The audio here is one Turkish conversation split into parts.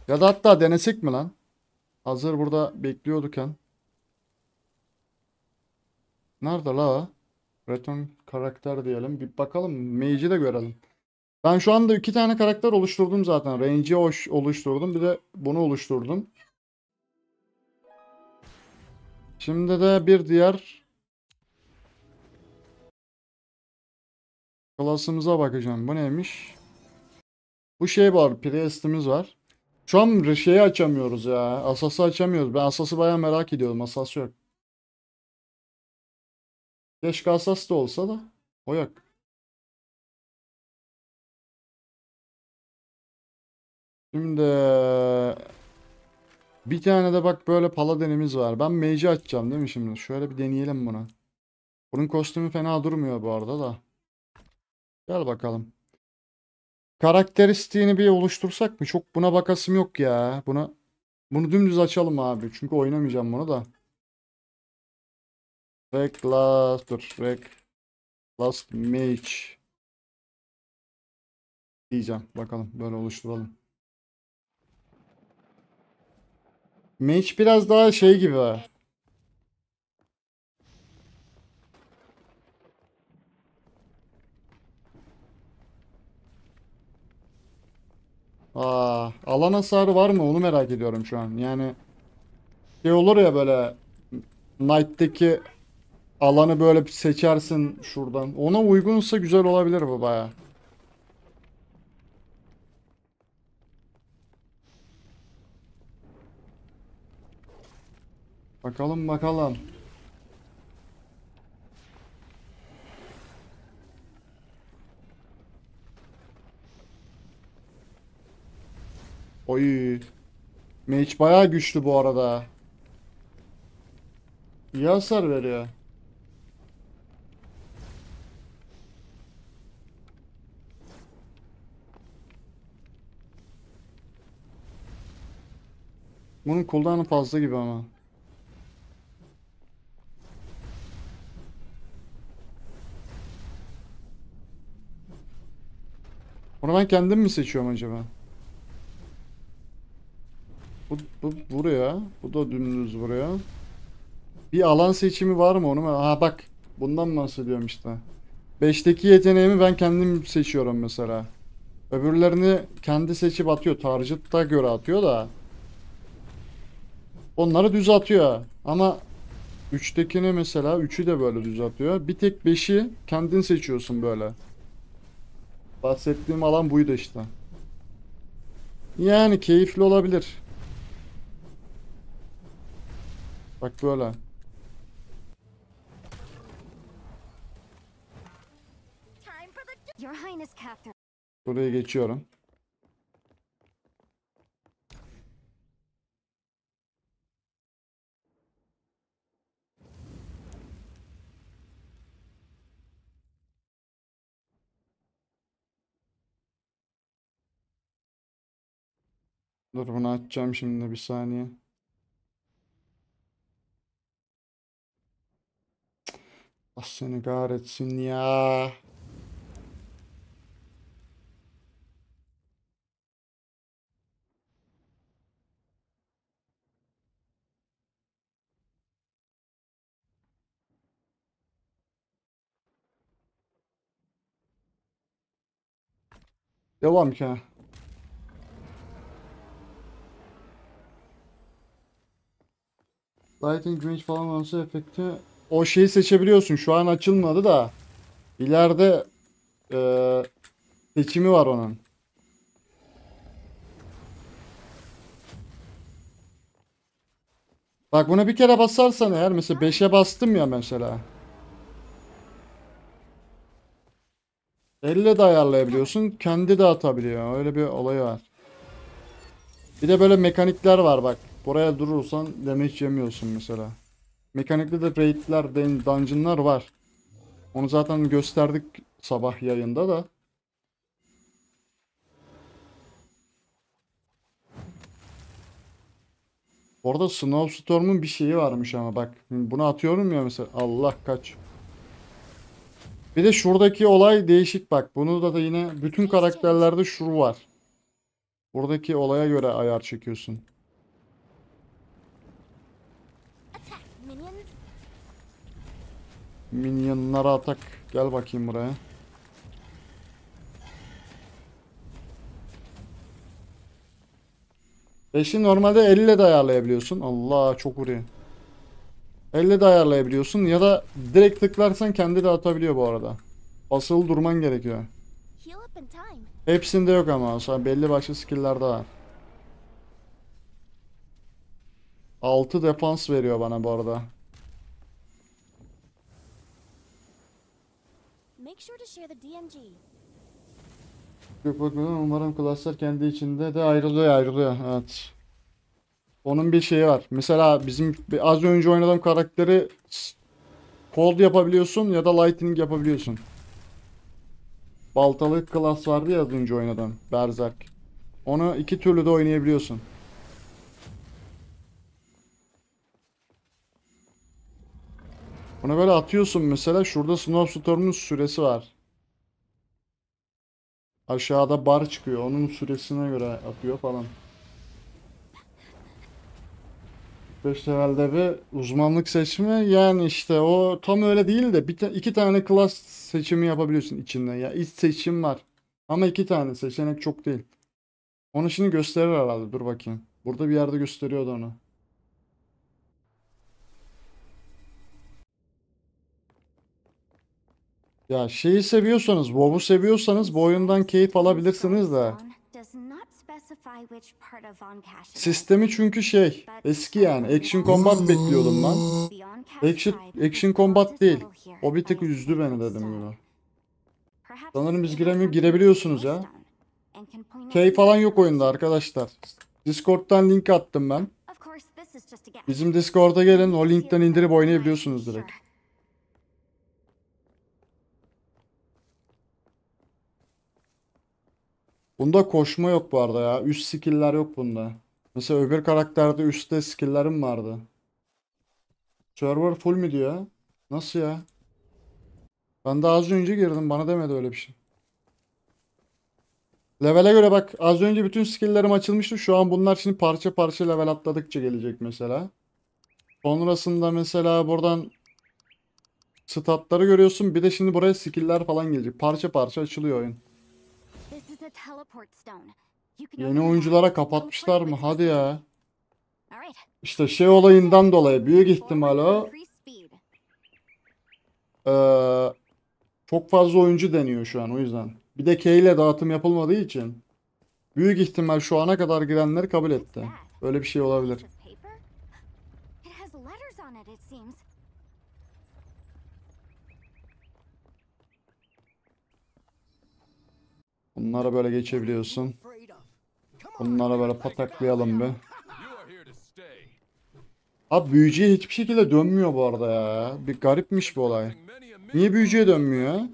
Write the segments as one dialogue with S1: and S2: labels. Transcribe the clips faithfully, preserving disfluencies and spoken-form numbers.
S1: Ya da hatta denesek mi lan? Hazır burada bekliyorduk. Nerede la o? Return karakter diyelim. Bir bakalım. Mage'i de görelim. Ben şu anda iki tane karakter oluşturdum zaten. Range'i hoş oluşturdum. Bir de bunu oluşturdum. Şimdi de bir diğer klasımıza bakacağım. Bu neymiş? Bu şey var. Priest'imiz var. Şu an şeyi açamıyoruz ya. Asas'ı açamıyoruz. Ben Asas'ı bayağı merak ediyorum. Asas yok. Keşke Asas da olsa da. O yok. Şimdi bir tane de bak böyle Paladin'imiz var. Ben Mage'i açacağım değil mi şimdi? Şöyle bir deneyelim bunu. Bunun kostümü fena durmuyor bu arada da. Gel bakalım. Karakteristiğini bir oluştursak mı? Çok buna bakasım yok ya. Buna bunu dümdüz açalım abi. Çünkü oynamayacağım bunu da. Reckless, dur. Reckless Mage diyeceğim. Bakalım böyle oluşturalım. Mage biraz daha şey gibi. ha. Aa, alan hasarı var mı? Onu merak ediyorum şu an. Yani şey olur ya böyle Knight'taki alanı böyle bir seçersin şuradan. Ona uygunsa güzel olabilir bu baya. Bakalım bakalım. Oy. Mage bayağı güçlü bu arada. İyi hasar veriyor. Bunun cooldown'u fazla gibi ama. Bunu ben kendim mi seçiyorum acaba? Bu, bu vuruyor. Bu da dümdüz vuruyor. Bir alan seçimi var mı onu? Ha bak. Bundan bahsediyorum işte. beşteki yeteneğimi ben kendim seçiyorum mesela. Öbürlerini kendi seçip atıyor. Target'a göre atıyor da. Onları düz atıyor. Ama üçtekini mesela üçü de böyle düz atıyor. Bir tek beşi kendin seçiyorsun böyle. Bahsettiğim alan buydu işte. Yani keyifli olabilir. Bak böyle.
S2: Your Highness Catherine.
S1: Buraya geçiyorum. Dur bunu açacağım şimdi bir saniye. Ah seni kahretsin ya. Devam ki. Lighting range falan olsa efekti. O şeyi seçebiliyorsun. Şu an açılmadı da. İleride eee, seçimi var onun. Bak buna bir kere basarsan eğer mesela beşe bastım ya mesela. Elle de ayarlayabiliyorsun. Kendi de atabiliyor. Öyle bir olay var. Bir de böyle mekanikler var bak. Buraya durursan damage yemiyorsun mesela. Mekanikli de raidler, dun- dungeonlar var. Onu zaten gösterdik sabah yayında da. Orada Snowstorm'un bir şeyi varmış ama bak. Bunu atıyorum ya mesela. Allah kaç. Bir de şuradaki olay değişik bak. Bunu da da yine bütün karakterlerde şu var. Buradaki olaya göre ayar çekiyorsun.
S2: Attack, minions.
S1: Minyonlara atak. Gel bakayım buraya. Beşi normalde elle de ayarlayabiliyorsun. Allah çok vuruyor. Elle de ayarlayabiliyorsun ya da direkt tıklarsan kendi de atabiliyor bu arada. Basılı durman gerekiyor.
S2: Heal up in time.
S1: Hepsinde yok ama sonra belli başlı skill'lerde var. altı defans veriyor bana bu arada.
S2: Make sure to share the D M G.
S1: Yok bakalım umarım klaslar kendi içinde de ayrılıyor ayrılıyor. Evet. Onun bir şeyi var. Mesela bizim bir- az önce oynadığım karakteri s- cold yapabiliyorsun ya da lightning yapabiliyorsun. Baltalı klas vardı ya az önce oynadığım. Berserk. Onu iki türlü de oynayabiliyorsun. Bunu böyle atıyorsun mesela. Şurada Snowstorm'un süresi var. Aşağıda bar çıkıyor. Onun süresine göre atıyor falan. beş levelde bir uzmanlık seçimi yani işte o tam öyle değil de bir ta- iki tane klas seçimi yapabiliyorsun içinde. Ya iç seçim var. Ama iki tane seçenek çok değil. Onu şimdi gösterir herhalde. Dur bakayım. Burada bir yerde gösteriyordu onu. Ya şeyi seviyorsanız, WoW'u seviyorsanız bu oyundan keyif alabilirsiniz de.
S2: Does not specify which part of Von Cash it is.
S1: Sistemi çünkü şey eski yani. Action Combat bekliyordum ben.
S2: The On Cash
S1: Action,
S2: tribe
S1: Action
S2: is
S1: Combat
S2: called to
S1: değil.
S2: settle here
S1: O bir
S2: by
S1: tek
S2: a
S1: üzdü beni
S2: sacred
S1: dedim
S2: stone.
S1: gibi.
S2: Perhaps
S1: Sanırım biz
S2: it has
S1: giremiyor,
S2: something to do with
S1: girebiliyorsunuz ya.
S2: the stone and can point us
S1: Key
S2: in
S1: falan
S2: the
S1: yok
S2: right
S1: oyunda
S2: direction.
S1: arkadaşlar. Discord'dan link attım ben.
S2: Of course, this is just a guess.
S1: Bizim Discord'a gelin, o linkten
S2: See it
S1: indirip
S2: from
S1: oynayabiliyorsunuz
S2: sure.
S1: direkt. Bunda koşma yok bu arada ya. Üst skill'ler yok bunda. Mesela öbür karakterde üstte skill'lerim vardı. Server full mü diyor? Nasıl ya? Ben daha az önce girdim, bana demedi öyle bir şey. Level'e göre bak, az önce bütün skill'lerim açılmıştı. Şu an bunlar şimdi parça parça level atladıkça gelecek mesela. Sonrasında mesela buradan statları görüyorsun. Bir de şimdi buraya skill'ler falan gelecek. Parça parça açılıyor oyun.
S2: This is a teleport stone. You can
S1: Yeni
S2: open
S1: oyunculara
S2: that,
S1: kapatmışlar
S2: teleport
S1: mı?
S2: with
S1: Hadi
S2: your
S1: ya.
S2: speed. All right.
S1: İşte şey olayından dolayı büyük ihtimal
S2: Forward to
S1: o.
S2: increase speed.
S1: Ee, çok fazla oyuncu deniyor şu an o yüzden. Bir de K ile dağıtım yapılmadığı için büyük ihtimal şu ana kadar girenleri kabul etti. Böyle bir şey olabilir.
S2: Piece of paper? It has letters on it, it seems.
S1: Bunlara böyle geçebiliyorsun. Bunlara böyle pataklayalım bir.
S3: You are here to stay.
S1: Abi büyücüye hiçbir şekilde dönmüyor bu arada ya. Bir garipmiş bu olay.
S3: Many a
S1: Niye büyücüye dönmüyor?
S3: down.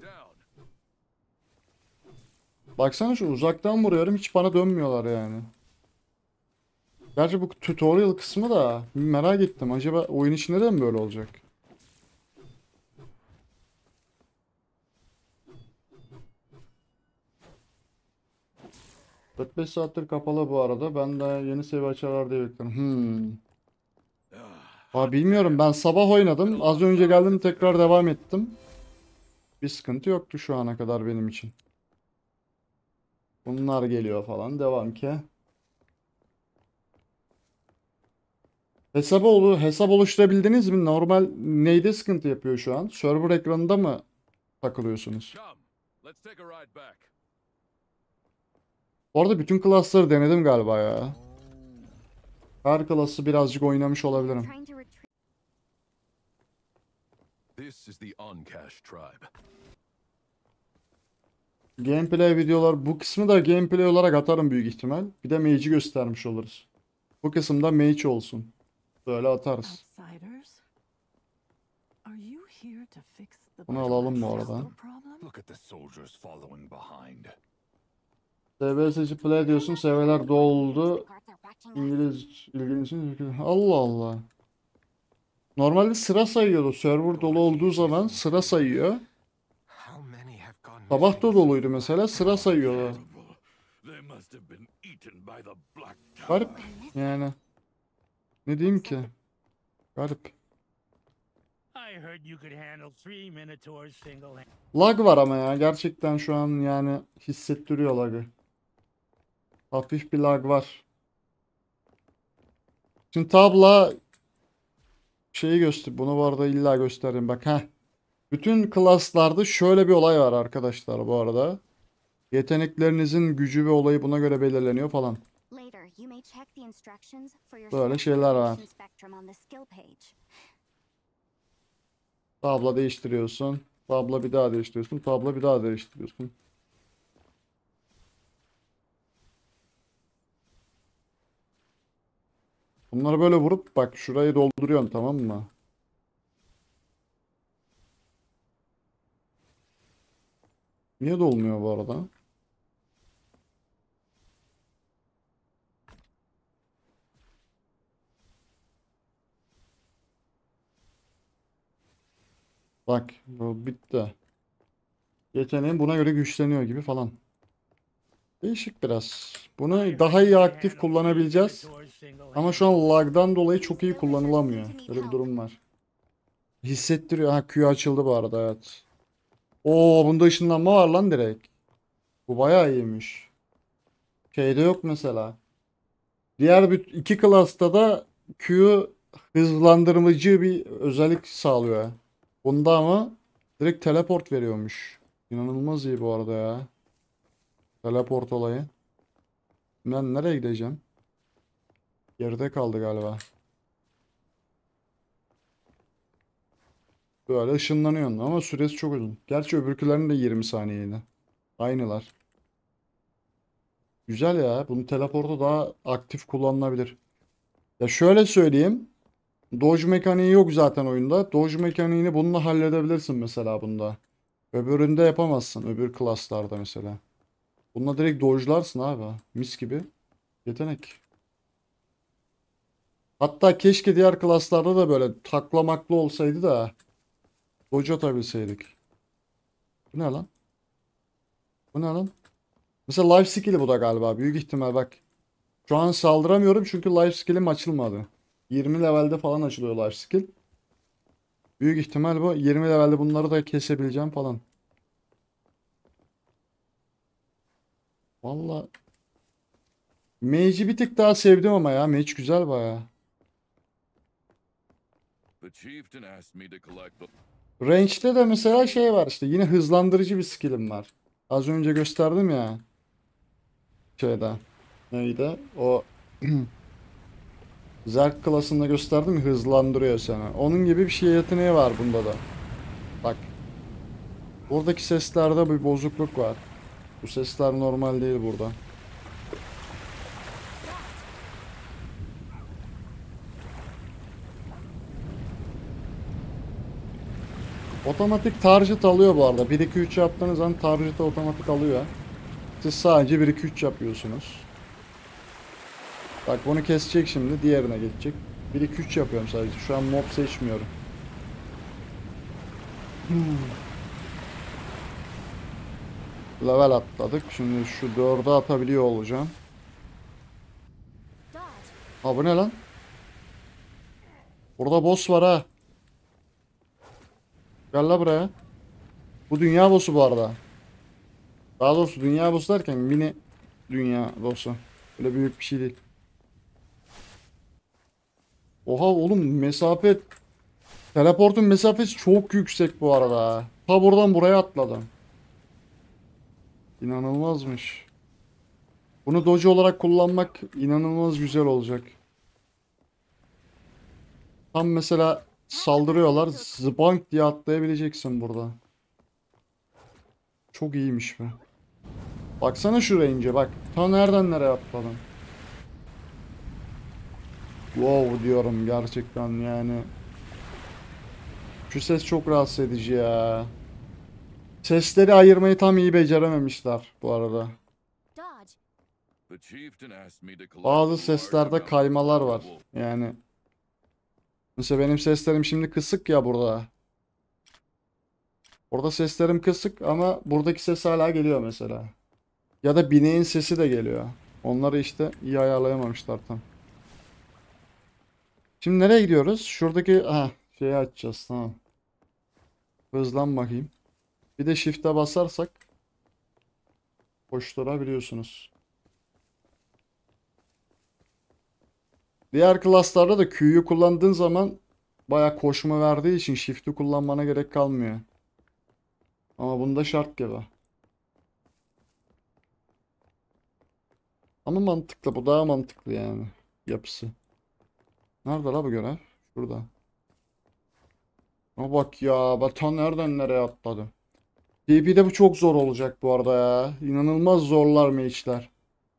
S1: Baksana şu uzaktan vuruyorum, hiç bana dönmüyorlar yani. Gerçi bu tutorial kısmı da merak ettim. Acaba oyun içinde de mi böyle olacak? dört beş saattir kapalı bu arada. Ben de yeni seviye açarlar diye bekliyorum. Hmm. Aa, bilmiyorum, ben sabah oynadım. Az önce geldim, tekrar devam ettim. Bir sıkıntı yoktu şu ana kadar benim için. Bunlar geliyor falan. Devam ki. Hesabı olu hesap oluşturabildiniz mi? Normal neyde sıkıntı yapıyor şu an? Server ekranında mı takılıyorsunuz?
S3: Come, let's take a ride back.
S1: Bu arada bütün klasları denedim galiba ya. Her klası birazcık oynamış olabilirim.
S2: Trying to retrieve.
S3: This is the Oncash tribe.
S1: Gameplay videolar, bu kısmı da gameplay olarak atarım büyük ihtimal. Bir de mage'i göstermiş oluruz. Bu kısımda mage olsun. Böyle atarız.
S4: Outsiders? Are you here to fix the
S1: Bunu alalım bu arada.
S4: biological problem?
S5: Look at the soldiers following behind.
S1: S V seçip play diyorsun. S V'ler doldu.
S2: Guards are watching us.
S1: İngiliz ilginizi. Allah Allah. Normalde sıra sayıyordu. Server dolu olduğu zaman sıra sayıyor.
S5: How many have gone
S1: Sabah da doluydu mesela, sıra sayıyordu.
S3: They must have been eaten
S5: threatened by the Black Tower.
S1: Garip yani. Ne diyeyim ki? Garip.
S6: I heard you could handle three minotaurs single-handed.
S1: Lag var ama ya. Gerçekten şu an yani hissettiriyor lagı. Hafif bir lag var. Şimdi tabla şeyi göster. Bunu bu arada illa göstereyim. Bak heh. Bütün klaslarda şöyle bir olay var arkadaşlar bu arada. Yeteneklerinizin gücü ve olayı buna göre belirleniyor falan.
S2: Later, you may check the instructions for your
S1: Böyle
S2: skill
S1: şeyler var.
S2: combination spectrum on the skill page.
S1: Tabla değiştiriyorsun. Tabla bir daha değiştiriyorsun. Tabla bir daha değiştiriyorsun. Bunları böyle vurup bak şurayı dolduruyorsun, tamam mı? Niye dolmuyor bu arada? Bak bu bitti. Yeteneğin buna göre güçleniyor gibi falan. Değişik biraz. Bunu daha iyi aktif kullanabileceğiz. Ama şu an lag'dan dolayı çok iyi kullanılamıyor. Böyle bir durum var. Hissettiriyor. Ha, Q açıldı bu arada, evet. Oo, bunda ışınlanma var lan direkt. Bu bayağı iyiymiş. Şeyde yok mesela. Diğer bir iki klasta da Q hızlandırmacı bir özellik sağlıyor. Bunda ama direkt teleport veriyormuş. İnanılmaz iyi bu arada ya. Teleport olayı. Ben nereye gideceğim? Geride kaldı galiba. Böyle ışınlanıyorsun ama süresi çok uzun. Gerçi öbürkülerin de yirmi saniyeydi. Aynılar. Güzel ya. Bunun teleportu daha aktif kullanılabilir. Ya şöyle söyleyeyim. Dodge mekaniği yok zaten oyunda. Dodge mekaniğini bununla halledebilirsin mesela bunda. Öbüründe yapamazsın. Öbür klaslarda mesela. Bununla direkt dodge'larsın abi. Mis gibi. Yetenek. Hatta keşke diğer klaslarda da böyle taklamaklı olsaydı da dodge atabilseydik. Bu ne lan? Bu ne lan? Mesela life skill'i bu da galiba. Büyük ihtimal bak. Şu an saldıramıyorum çünkü life skill'im açılmadı. yirmi levelde falan açılıyor life skill. Büyük ihtimal bu. yirmi levelde bunları da kesebileceğim falan. Valla. Mage'i bir tık daha sevdim ama ya. Mage güzel baya.
S3: The chieftain asked me to collect the
S1: Range'de de mesela şey var işte. Yine hızlandırıcı bir skill'im var. Az önce gösterdim ya. Şeyde. Neydi? O Zerg klasında gösterdim ya, hızlandırıyor seni. Onun gibi bir şey yeteneği var bunda da. Bak. Buradaki seslerde bir bozukluk var. Bu sesler normal değil burada. Otomatik target alıyor bu arada. bir iki üç yaptığınız zaman target'ı otomatik alıyor. Siz sadece bir iki üç yapıyorsunuz. Bak bunu kesecek şimdi. Diğerine geçecek. bir iki üç yapıyorum sadece. Şu an mob seçmiyorum. Hmm. Level atladık. Şimdi şu dörde atabiliyor olacağım.
S2: Dodge.
S1: Ha bu ne lan? Burada boss var ha. Gel la buraya. Bu dünya boss'u bu arada. Daha doğrusu dünya boss'u derken mini dünya boss'u. Öyle büyük bir şey değil. Oha oğlum, mesafe, teleportun mesafesi çok yüksek bu arada. Ta buradan buraya atladım. İnanılmazmış. Bunu dodge olarak kullanmak inanılmaz güzel olacak. Tam mesela saldırıyorlar, zıbank diye atlayabileceksin burada. Çok iyiymiş be. Baksana şu range'e bak. Ta nereden nereye atladım. Wow diyorum gerçekten yani. Şu ses çok rahatsız edici ya. Sesleri ayırmayı tam iyi becerememişler bu arada.
S2: Dodge.
S3: the chieftain asked me to collect
S1: Bazı
S3: a large
S1: seslerde
S3: amount of
S1: kaymalar var.
S3: wool.
S1: Yani mesela benim seslerim şimdi kısık ya burada. Orada seslerim kısık ama buradaki ses hala geliyor mesela. Ya da bineğin sesi de geliyor. Onları işte iyi ayarlayamamışlar tam. Şimdi nereye gidiyoruz? Şuradaki ha şeyi açacağız, tamam. Hızlan bakayım. Bir de shift'e basarsak koşturabiliyorsunuz. Diğer klaslarda da Q'yu kullandığın zaman baya koşma verdiği için shift'i kullanmana gerek kalmıyor. Ama bunda şart gibi. Ama mantıklı. Bu daha mantıklı yani. Yapısı. Nerede la bu görev? Şurada. Ama bak ya. Batan nereden nereye atladı? PvP'de bu çok zor olacak bu arada ya. İnanılmaz zorlar mage'ler.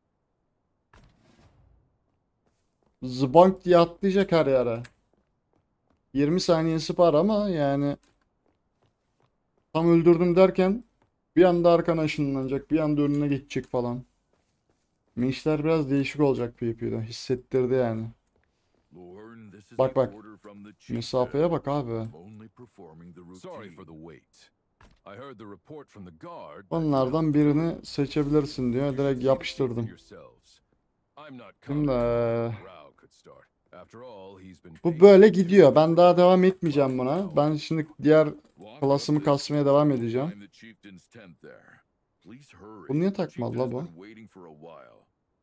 S1: Zbank diye atlayacak her yere. yirmi saniyesi var ama yani tam öldürdüm derken bir anda arkana ışınlanacak, bir anda önüne geçecek falan. Mage'ler biraz değişik olacak PvP'de. Hissettirdi yani.
S3: Lorne, this is
S1: Bak
S3: an
S1: bak.
S3: order from the chief.
S1: Mesafeye bak abi.
S3: I'm only performing the routine.
S5: Sorry for the wait. I heard the report from the guard. that
S1: Onlardan birini seçebilirsin diyor. Direkt yapıştırdım.
S5: yourselves. I'm not
S1: Şimdi
S5: confident Rao could start. After all, he's been
S1: bu böyle gidiyor. Ben daha devam etmeyeceğim buna. Ben şimdi diğer klasımı kasmaya devam edeceğim.
S3: Find the chieftain's tent there. Please hurry.
S1: Bu niye
S3: The
S1: takmadı la
S3: chieftain
S1: bu?
S3: has been waiting for a while.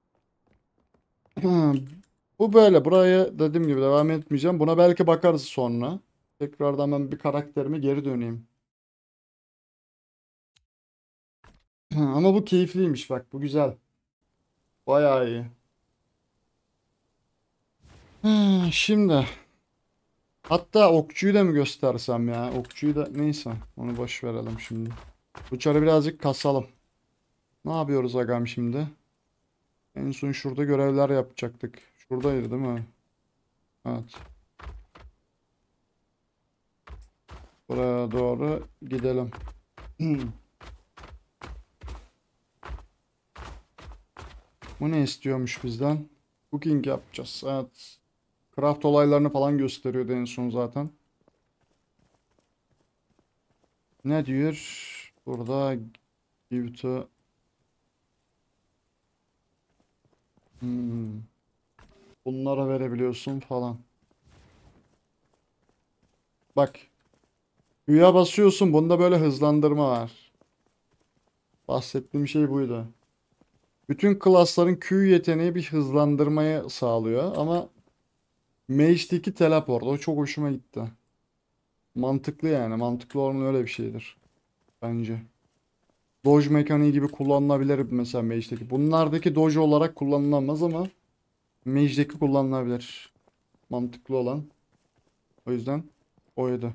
S1: Bu böyle. Buraya dediğim gibi devam etmeyeceğim. Buna belki bakarız sonra. Tekrardan ben bir karakterime geri döneyim. Ama bu keyifliymiş bak. Bu güzel. Bayağı iyi. Ha, Şimdi hatta okçuyu da mı göstersem ya? Okçuyu da neyse. Onu boş verelim şimdi. Bu çarı birazcık kasalım. Ne yapıyoruz agam şimdi? En son şurada görevler yapacaktık. Şuradaydı değil mi? Evet. Buraya doğru gidelim. Bu ne istiyormuş bizden? Cooking yapacağız. Evet. Craft olaylarını falan gösteriyordu en son zaten. Ne diyor? Burada give to Hmm. Bunlara verebiliyorsun falan. Bak. Q'ya basıyorsun. Bunda böyle hızlandırma var. Bahsettiğim şey buydu. Bütün klasların Q yeteneği bir hızlandırmayı sağlıyor ama Mage'deki teleport o çok hoşuma gitti. Mantıklı yani. Mantıklı olan öyle bir şeydir. Bence. Dodge mekaniği gibi kullanılabilir mesela Mage'deki. Bunlardaki Dodge olarak kullanılamaz ama Mage'deki kullanılabilir. Mantıklı olan. O yüzden oydu.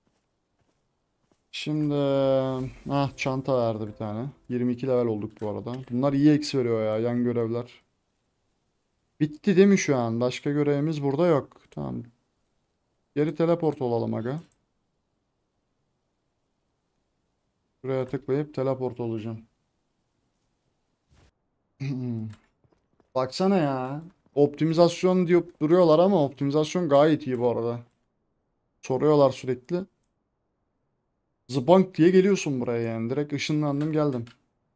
S1: Şimdi ah çanta verdi bir tane. yirmi iki level olduk bu arada. Bunlar iyi eksi veriyor ya yan görevler. Bitti değil mi şu an? Başka görevimiz burada yok. Tamam. Geri teleport olalım aga. Buraya tıklayıp teleport olacağım. Baksana ya. Optimizasyon diyor duruyorlar ama optimizasyon gayet iyi bu arada. Soruyorlar sürekli. Zbank diye geliyorsun buraya yani. Direkt ışınlandım geldim.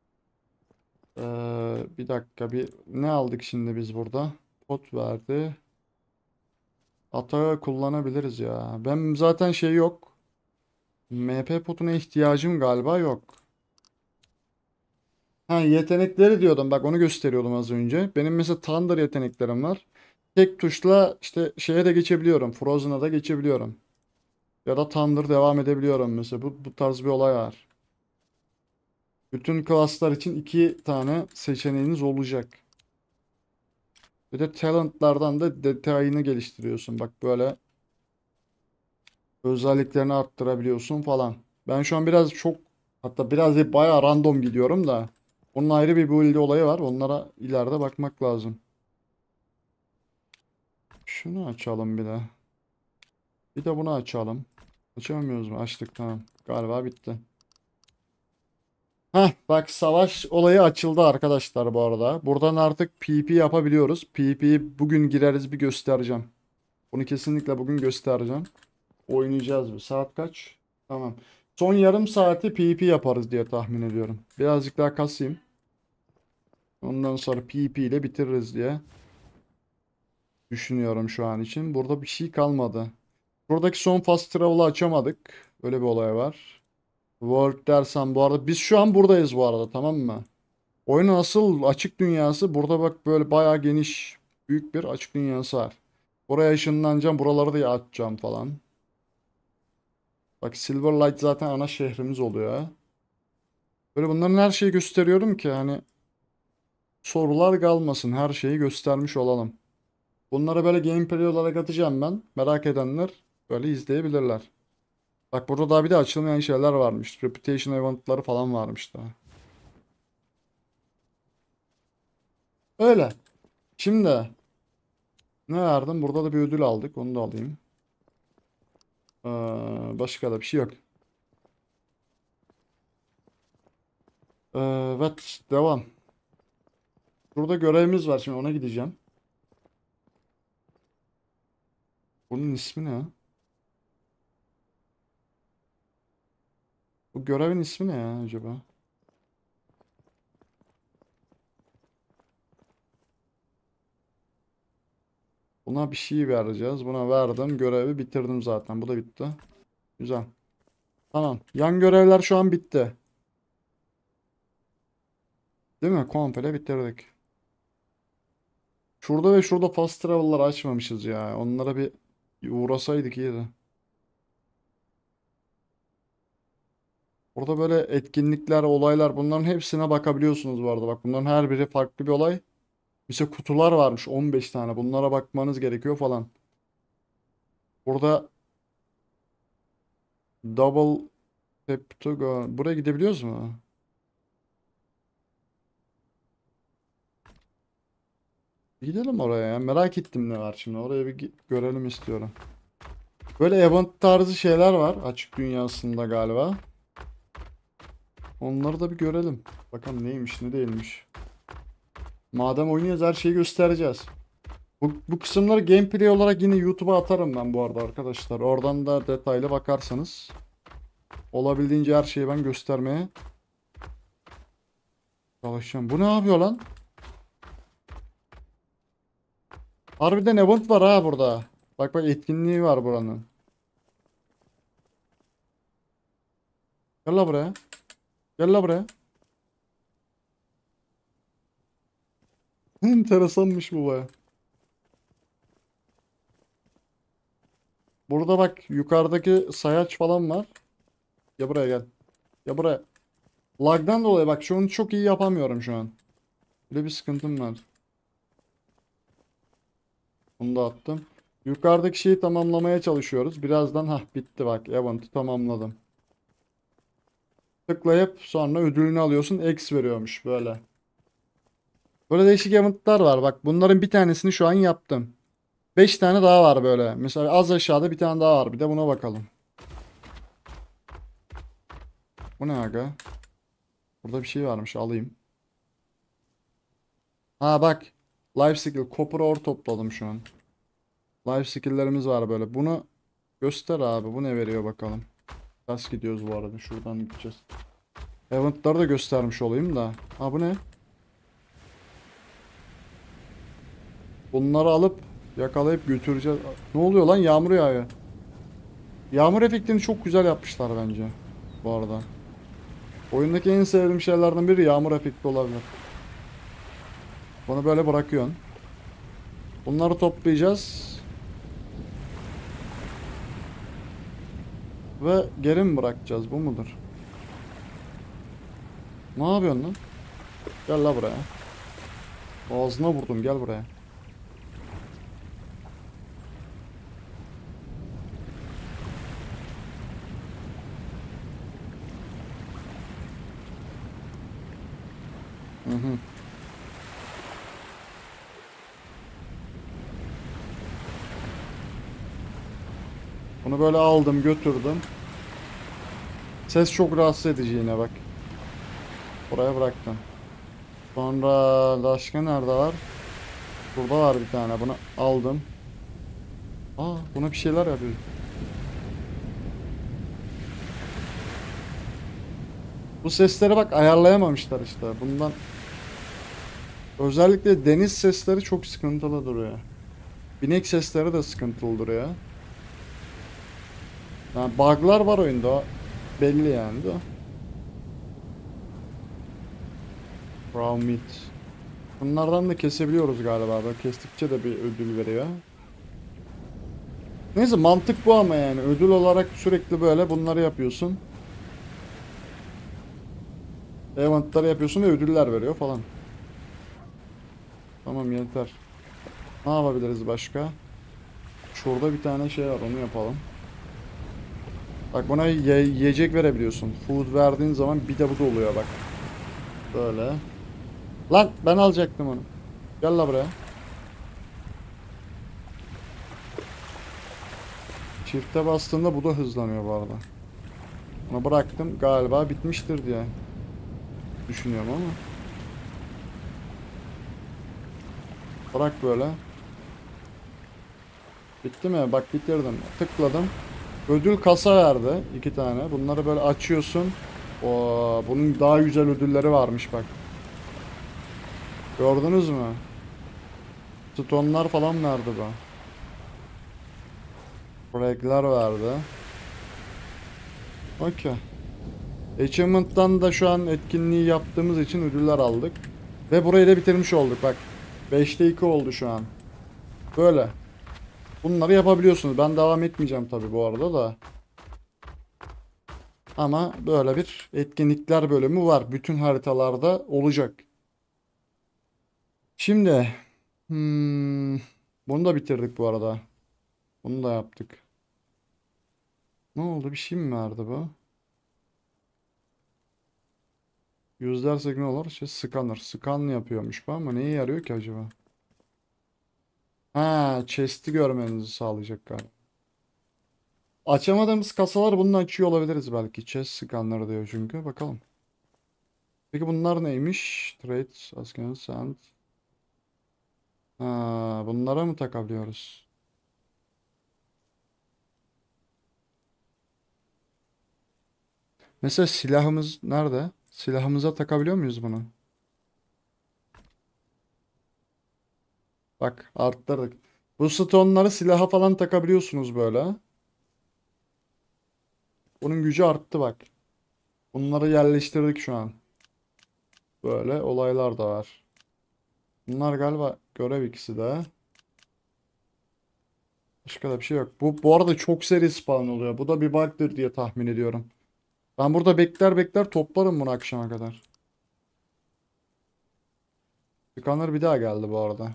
S1: Ee, bir dakika bir ne aldık şimdi biz burada? Pot verdi. Ata kullanabiliriz ya. Ben zaten şey yok. M P potuna ihtiyacım galiba yok. Ha yetenekleri diyordum. Bak onu gösteriyordum az önce. Benim mesela Thunder yeteneklerim var. Tek tuşla işte şeye de geçebiliyorum. Frozen'a da geçebiliyorum. Ya da Thunder devam edebiliyorum mesela. Bu, bu tarz bir olay var. Bütün klaslar için iki tane seçeneğiniz olacak. Bir de talentlardan da detayını geliştiriyorsun. Bak böyle özelliklerini arttırabiliyorsun falan. Ben şu an biraz çok hatta biraz değil bayağı random gidiyorum da. Onun ayrı bir build olayı var. Onlara ileride bakmak lazım. Şunu açalım bir de. Bir de bunu açalım. Açamıyoruz mu? Açtık tamam. Galiba bitti. Heh bak savaş olayı açıldı arkadaşlar bu arada. Buradan artık PvP yapabiliyoruz. PvP'yi bugün gireriz bir göstereceğim. Bunu kesinlikle bugün göstereceğim. Oynayacağız bir. Saat kaç? Tamam. Son yarım saati PvP yaparız diye tahmin ediyorum. Birazcık daha kasayım. Ondan sonra P P ile bitiririz diye düşünüyorum şu an için. Burada bir şey kalmadı. Buradaki son fast travel'ı açamadık. Öyle bir olay var. World dersen bu arada biz şu an buradayız bu arada, tamam mı? Oyunun asıl açık dünyası burada, bak böyle bayağı geniş büyük bir açık dünyası var. Oraya ışınlanacağım, buraları da açacağım falan. Bak Silverlight zaten ana şehrimiz oluyor. Böyle bunların her şeyi gösteriyorum ki hani sorular kalmasın, her şeyi göstermiş olalım. Bunları böyle gameplay olarak atacağım ben. Merak edenler böyle izleyebilirler. Bak burada daha bir de açılmayan şeyler varmış. Reputation eventları falan varmış daha. Öyle. Şimdi ne verdim? Burada da bir ödül aldık. Onu da alayım. Ee, başka da bir şey yok. Ee, evet, devam. Burada görevimiz var. Şimdi ona gideceğim. Bunun ismi ne? Bu görevin ismi ne ya acaba? Buna bir şey vereceğiz. Buna verdim. Görevi bitirdim zaten. Bu da bitti. Güzel. Tamam. Yan görevler şu an bitti. Değil mi? Komple bitirdik. Şurada ve şurada fast travel'ları açmamışız ya. Onlara bir uğrasaydık iyiydi. Burada böyle etkinlikler, olaylar, bunların hepsine bakabiliyorsunuz bu arada. Bak bunların her biri farklı bir olay. Mesela kutular varmış on beş tane. Bunlara bakmanız gerekiyor falan. Burada double tap to go. Buraya gidebiliyoruz mu? Gidelim oraya ya. Merak ettim ne var şimdi. Oraya bir gi- görelim istiyorum. Böyle event tarzı şeyler var açık dünyasında galiba. Onları da bir görelim. Bakalım neymiş ne değilmiş. Madem oynuyoruz her şeyi göstereceğiz. Bu, bu kısımları gameplay olarak yine YouTube'a atarım ben bu arada arkadaşlar. Oradan da detaylı bakarsanız. Olabildiğince her şeyi ben göstermeye çalışacağım. Bu ne yapıyor lan? Harbiden event var ha burada. Bak bak etkinliği var buranın. Gel la buraya. Gel la buraya. Enteresanmış bu baya. Burada bak yukarıdaki sayaç falan var. Ya buraya gel. Ya buraya. Lag'dan dolayı bak şunu çok iyi yapamıyorum şu an. Böyle bir sıkıntım var. Bunu da attım. Yukarıdaki şeyi tamamlamaya çalışıyoruz. Birazdan ha bitti bak. Event'ı tamamladım. Tıklayıp sonra ödülünü alıyorsun. X veriyormuş böyle. Böyle değişik event'lar var. Bak bunların bir tanesini şu an yaptım. beş tane daha var böyle. Mesela az aşağıda bir tane daha var. Bir de buna bakalım. Bu ne aga? Burada bir şey varmış. Alayım. Ha bak. Life skill. Copper ore topladım şu an. Life skill'lerimiz var böyle. Bunu göster abi. Bu ne veriyor bakalım. Ters gidiyoruz bu arada. Şuradan gideceğiz. Event'ları da göstermiş olayım da. Ha bu ne? Bunları alıp yakalayıp götüreceğiz. Ne oluyor lan? Yağmur yağıyor. Yağmur efektini çok güzel yapmışlar bence. Bu arada. Oyundaki en sevdiğim şeylerden biri yağmur efekti olabilir. Bunu böyle bırakıyorsun. Bunları toplayacağız. Ve geri mi bırakacağız? Bu mudur? Ne yapıyorsun lan? Gel la buraya. Ağzına vurdum. Gel buraya. Hı hı. Bunu böyle aldım götürdüm. Ses çok rahatsız edici yine bak. Buraya bıraktım. Sonra başka nerede var? Burada var bir tane. Bunu aldım. Aa, buna bir şeyler yapıyor. Bu sesleri bak ayarlayamamışlar işte. Bundan Özellikle deniz sesleri çok sıkıntılı duruyor. Binek sesleri de sıkıntılı duruyor. Yani bug'lar var oyunda, o belli yani de. Raw meat. Bunlardan da kesebiliyoruz galiba. Böyle kestikçe de bir ödül veriyor. Neyse, mantık bu ama yani. Ödül olarak sürekli böyle bunları yapıyorsun. Eventları yapıyorsun ve ödüller veriyor falan. Tamam, yeter. Ne yapabiliriz başka? Şurada bir tane şey var, onu yapalım. Bak, buna ye yiyecek verebiliyorsun. Food verdiğin zaman bir de bu da oluyor bak. Böyle. Lan ben alacaktım onu. Gel la buraya. Çifte bastığında bu da hızlanıyor bu arada. Onu bıraktım, galiba bitmiştir diye düşünüyorum ama. Bırak böyle. Bitti mi? Bak, bitirdim. Tıkladım. Ödül kasa verdi. iki tane. Bunları böyle açıyorsun. Oo, bunun daha güzel ödülleri varmış bak. Gördünüz mü? Stonlar falan verdi bu. Frag'ler verdi. Okey. Achievement'tan da şu an etkinliği yaptığımız için ödüller aldık. Ve burayı da bitirmiş olduk bak. beşte iki oldu şu an. Böyle. Bunları yapabiliyorsunuz. Ben devam etmeyeceğim tabii bu arada da. Ama böyle bir etkinlikler bölümü var. Bütün haritalarda olacak. Şimdi. Hmm, bunu da bitirdik bu arada. Bunu da yaptık. Ne oldu? Bir şey mi verdi bu? Yüzler signal olur. Şey, scanner. Scan yapıyormuş bu ama neye yarıyor ki acaba? Ha, chest'i görmenizi sağlayacak galiba. Açamadığımız kasalar bunu açıyor olabiliriz belki. Chest scanner diyor çünkü. Bakalım. Peki bunlar neymiş? Trade, Asken, Sand. Ha, bunlara mı takabiliyoruz? Mesela silahımız nerede? Silahımıza takabiliyor muyuz bunu? Bak, arttırdık. Bu stone'ları silaha falan takabiliyorsunuz böyle. Bunun gücü arttı bak. Bunları yerleştirdik şu an. Böyle olaylar da var. Bunlar galiba görev ikisi de. Başka da bir şey yok. Bu, bu arada çok seri spawn oluyor. Bu da bir bug'dır diye tahmin ediyorum. Ben burada bekler bekler toplarım bunu akşama kadar. Scanner bir daha geldi bu arada.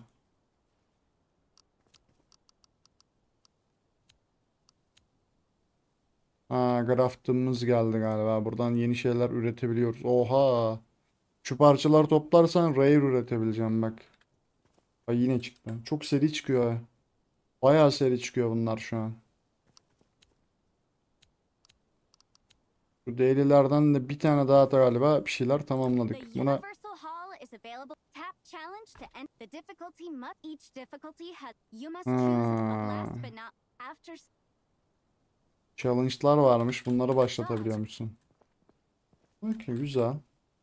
S1: Ha, craftımız geldi galiba. Buradan yeni şeyler üretebiliyoruz. Oha. Şu parçaları toplarsan rare üretebileceğim bak. Ay, yine çıktı. Çok seri çıkıyor, ha. Bayağı seri çıkıyor bunlar şu an. Bu daily'lerden de bir tane daha da galiba bir şeyler
S2: The
S1: tamamladık. Buna
S2: Universal Hall is available. Tap challenge to end the difficulty must each difficulty has you must choose but last
S1: ha,
S2: but not after
S1: challenge'lar varmış. Bunları başlatabiliyormuşsun. Okey, güzel.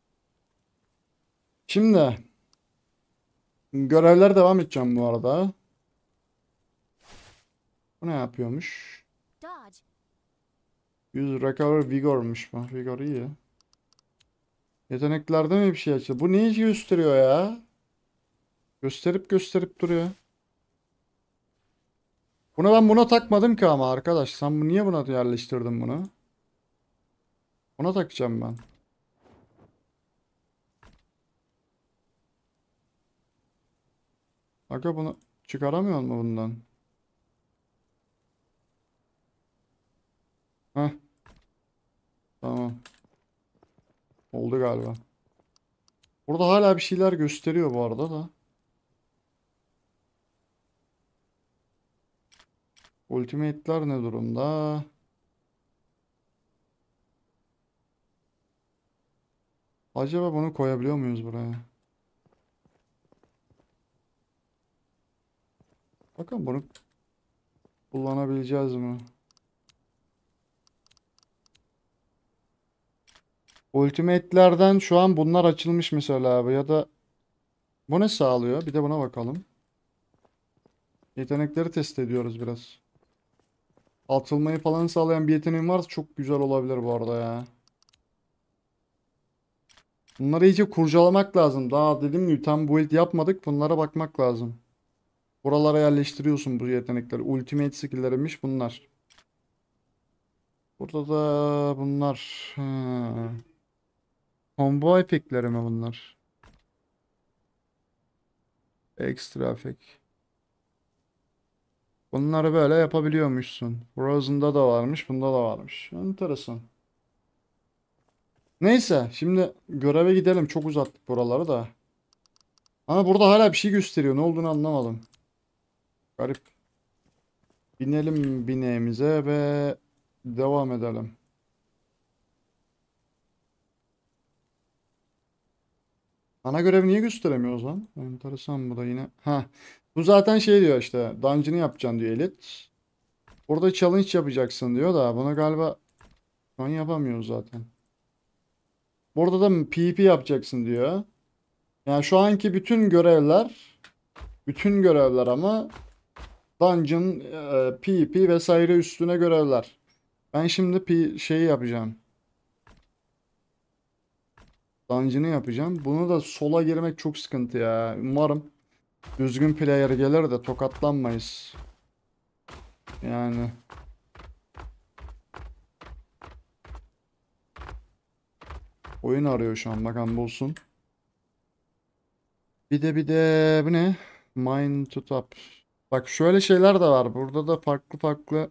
S1: Şimdi görevler devam edeceğim bu arada. Bu ne yapıyormuş?
S2: dodge.
S1: yüz recover vigor'muş bu. Vigor iyi. Yeteneklerde mi bir şey açıldı? Bu neyi gösteriyor ya? Gösterip gösterip duruyor. Buna ben buna takmadım ki ama arkadaş. Sen bu niye buna yerleştirdin bunu? Buna takacağım ben. Aga, bunu çıkaramıyor mu bundan? Heh. Tamam. Oldu galiba. Burada hala bir şeyler gösteriyor bu arada da. Ultimate'ler ne durumda? Acaba bunu koyabiliyor muyuz buraya? Bakın, bunu kullanabileceğiz mi? Ultimate'lerden şu an bunlar açılmış mesela abi, ya da Bu ne sağlıyor? Bir de buna bakalım. Yetenekleri test ediyoruz biraz. Atılmayı falan sağlayan bir yeteneğim varsa çok güzel olabilir bu arada ya. Bunları iyice kurcalamak lazım. Daha dediğim gibi tam build yapmadık. Bunlara bakmak lazım. Buralara yerleştiriyorsun bu yetenekleri. Ultimate skill'lerimmiş bunlar. Burada da bunlar. Ha. Combo efektleri mi bunlar? Ekstra efekt. Bunları böyle yapabiliyormuşsun. Frozen'da da varmış, bunda da varmış. Enteresan. Neyse, şimdi göreve gidelim. Çok uzattık buraları da. Ama burada hala bir şey gösteriyor. Ne olduğunu anlamadım. Garip. Binelim bineğimize ve devam edelim. Ana görevi niye gösteremiyoruz lan? Enteresan bu da yine. Ha. Bu zaten şey diyor işte. Dungeon'ı yapacaksın diyor elit. Burada challenge yapacaksın diyor da. Bunu galiba şu an yapamıyoruz zaten. Burada da PvP yapacaksın diyor. Yani şu anki bütün görevler, bütün görevler ama Dungeon, e, PvP vesaire üstüne görevler. Ben şimdi P şeyi yapacağım. Dungeon'ı yapacağım. Bunu da sola girmek çok sıkıntı ya. Umarım düzgün player gelir de tokatlanmayız. Yani. Oyun arıyor şu an. Bakalım bulsun. Bir de bir de bu ne? Mine to top. Bak şöyle şeyler de var. Burada da farklı farklı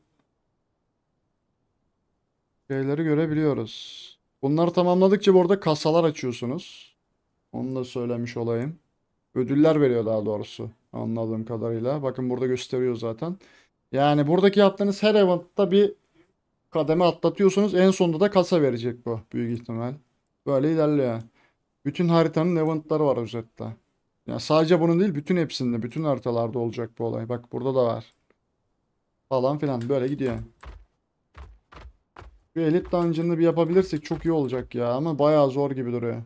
S1: şeyleri görebiliyoruz. Bunları tamamladıkça bu arada kasalar açıyorsunuz. Onu da söylemiş olayım. Ödüller veriyor daha doğrusu. Anladığım kadarıyla. Bakın burada gösteriyor zaten. Yani buradaki yaptığınız her eventta bir kademe atlatıyorsunuz. En sonunda da kasa verecek bu büyük ihtimal. Böyle ilerliyor. Bütün haritanın eventları var özetle. Ya sadece bunun değil bütün hepsinde, bütün haritalarda olacak bu olay. Bak burada da var. Falan filan böyle gidiyor. Şu Elite Dungeon'ı bir yapabilirsek çok iyi olacak ya ama bayağı zor gibi duruyor.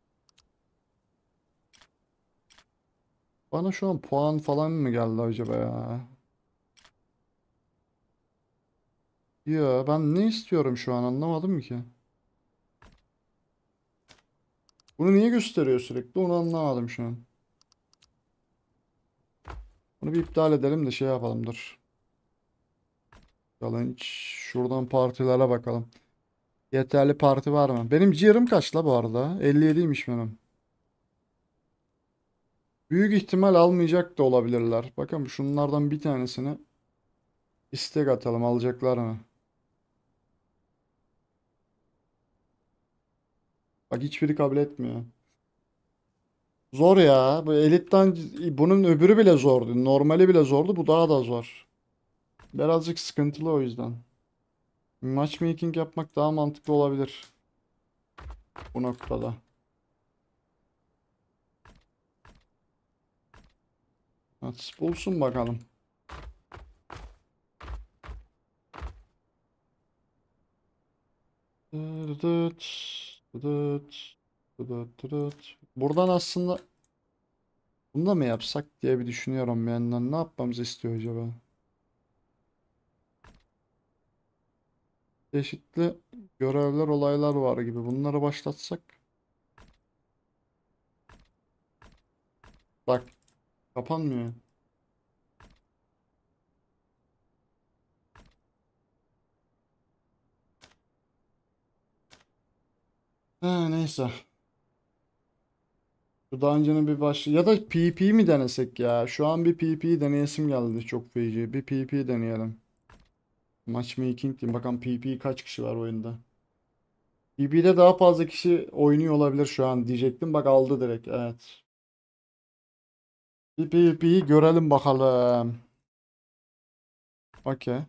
S1: Bana şu an puan falan mı geldi acaba ya? Ya ben ne istiyorum şu an anlamadım ki. Bunu niye gösteriyor sürekli onu anlamadım şu an. Bunu bir iptal edelim de şey yapalım dur. Challenge. Şuradan partilere bakalım. Yeterli parti var mı? Benim ciğerim kaç la bu arada? elli yediymiş benim. Büyük ihtimal almayacak da olabilirler. Bakın şunlardan bir tanesini istek atalım. Alacaklar mı? Bak hiçbiri kabul etmiyor. Zor ya. Bu elitten bunun öbürü bile zordu. Normali bile zordu. Bu daha da zor. Birazcık sıkıntılı o yüzden. Matchmaking yapmak daha mantıklı olabilir. Bu noktada. Hadi bulsun bakalım. Dıdıt, dıdıt, dıdıt, dıdıt. Buradan aslında bunu da mı yapsak diye bir düşünüyorum bir yandan. Ne yapmamızı istiyor acaba? Çeşitli görevler, olaylar var gibi. Bunları başlatsak. Bak, kapanmıyor. Ha, neyse. Şu dungeon'ın bir baş ya da PvP mi denesek ya? Şu an bir PvP deneyesim geldi çok feci. Bir PvP deneyelim. Matchmaking diyeyim. Bakalım PvP kaç kişi var oyunda. PvP'de daha fazla kişi oynuyor olabilir şu an diyecektim. Bak aldı direkt. Evet. Bir PvP'yi görelim bakalım. Okey.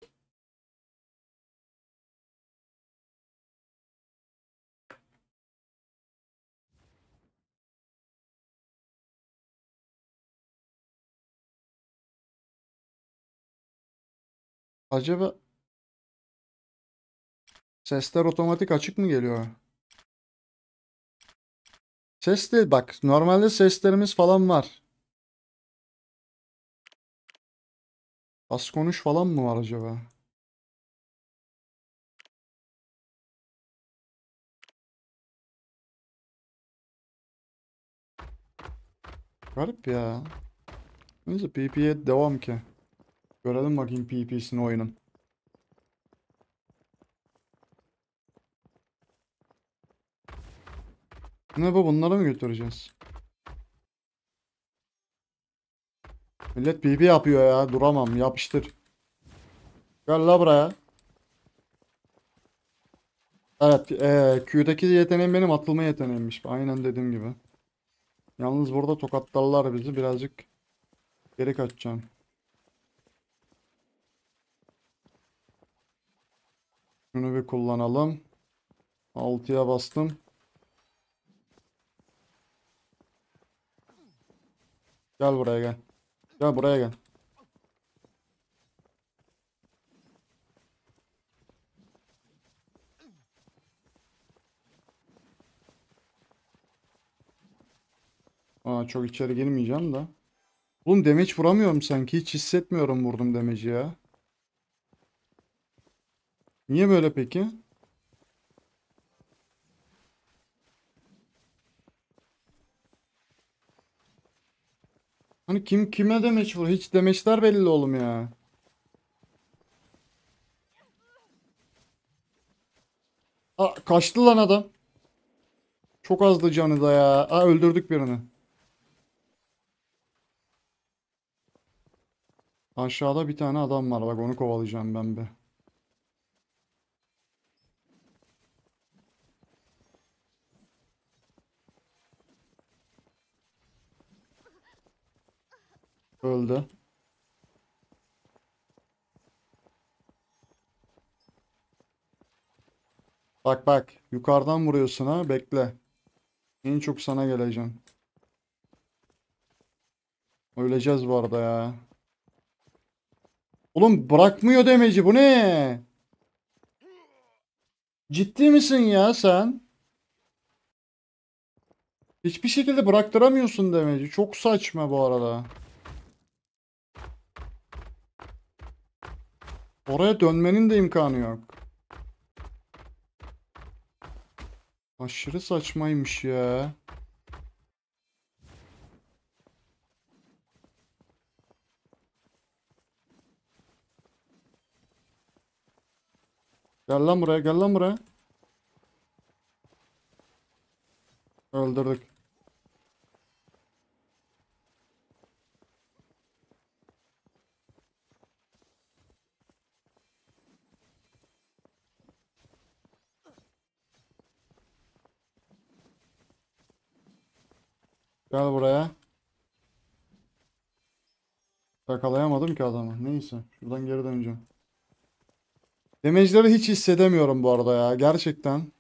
S1: Acaba sesler otomatik açık mı geliyor? Ses değil bak. Normalde seslerimiz falan var. Az konuş falan mı var acaba? Garip ya. Neyse P P'ye devam ki. Görelim bakayım P P'sini oyunun. Ne bu, bunları mı götüreceğiz? Millet P P yapıyor ya. Duramam. Yapıştır. Gel la buraya. Evet. Ee, Q'daki yeteneğim benim atılma yeteneğimmiş. Aynen dediğim gibi. Yalnız burada tokatlarlar bizi. Birazcık geri kaçacağım. Şunu bir kullanalım. altıya bastım. Gel buraya gel. Gel buraya gel. Aa, çok içeri girmeyeceğim de. Oğlum damage vuramıyorum sanki. Hiç hissetmiyorum vurdum damage'i ya. Niye böyle peki? Hani kim kime damage vuruyor? Hiç damage'ler belli oğlum ya. Aa, kaçtı lan adam. Çok azdı canı da ya. Aa, öldürdük birini. Aşağıda bir tane adam var. Bak onu kovalayacağım ben bir. Öldü. Bak bak. Yukarıdan vuruyorsun ha. Bekle. En çok sana geleceğim. Öleceğiz bu arada ya. Oğlum bırakmıyor demeci. Bu ne? Ciddi misin ya sen? Hiçbir şekilde bıraktıramıyorsun demeci. Çok saçma bu arada. Oraya dönmenin de imkanı yok. Aşırı saçmaymış ya. Gel lan buraya, gel lan buraya. Öldürdük. Gel buraya. Yakalayamadım ki adamı. Neyse. Şuradan geri döneceğim. Damage'leri hiç hissedemiyorum bu arada ya. Gerçekten.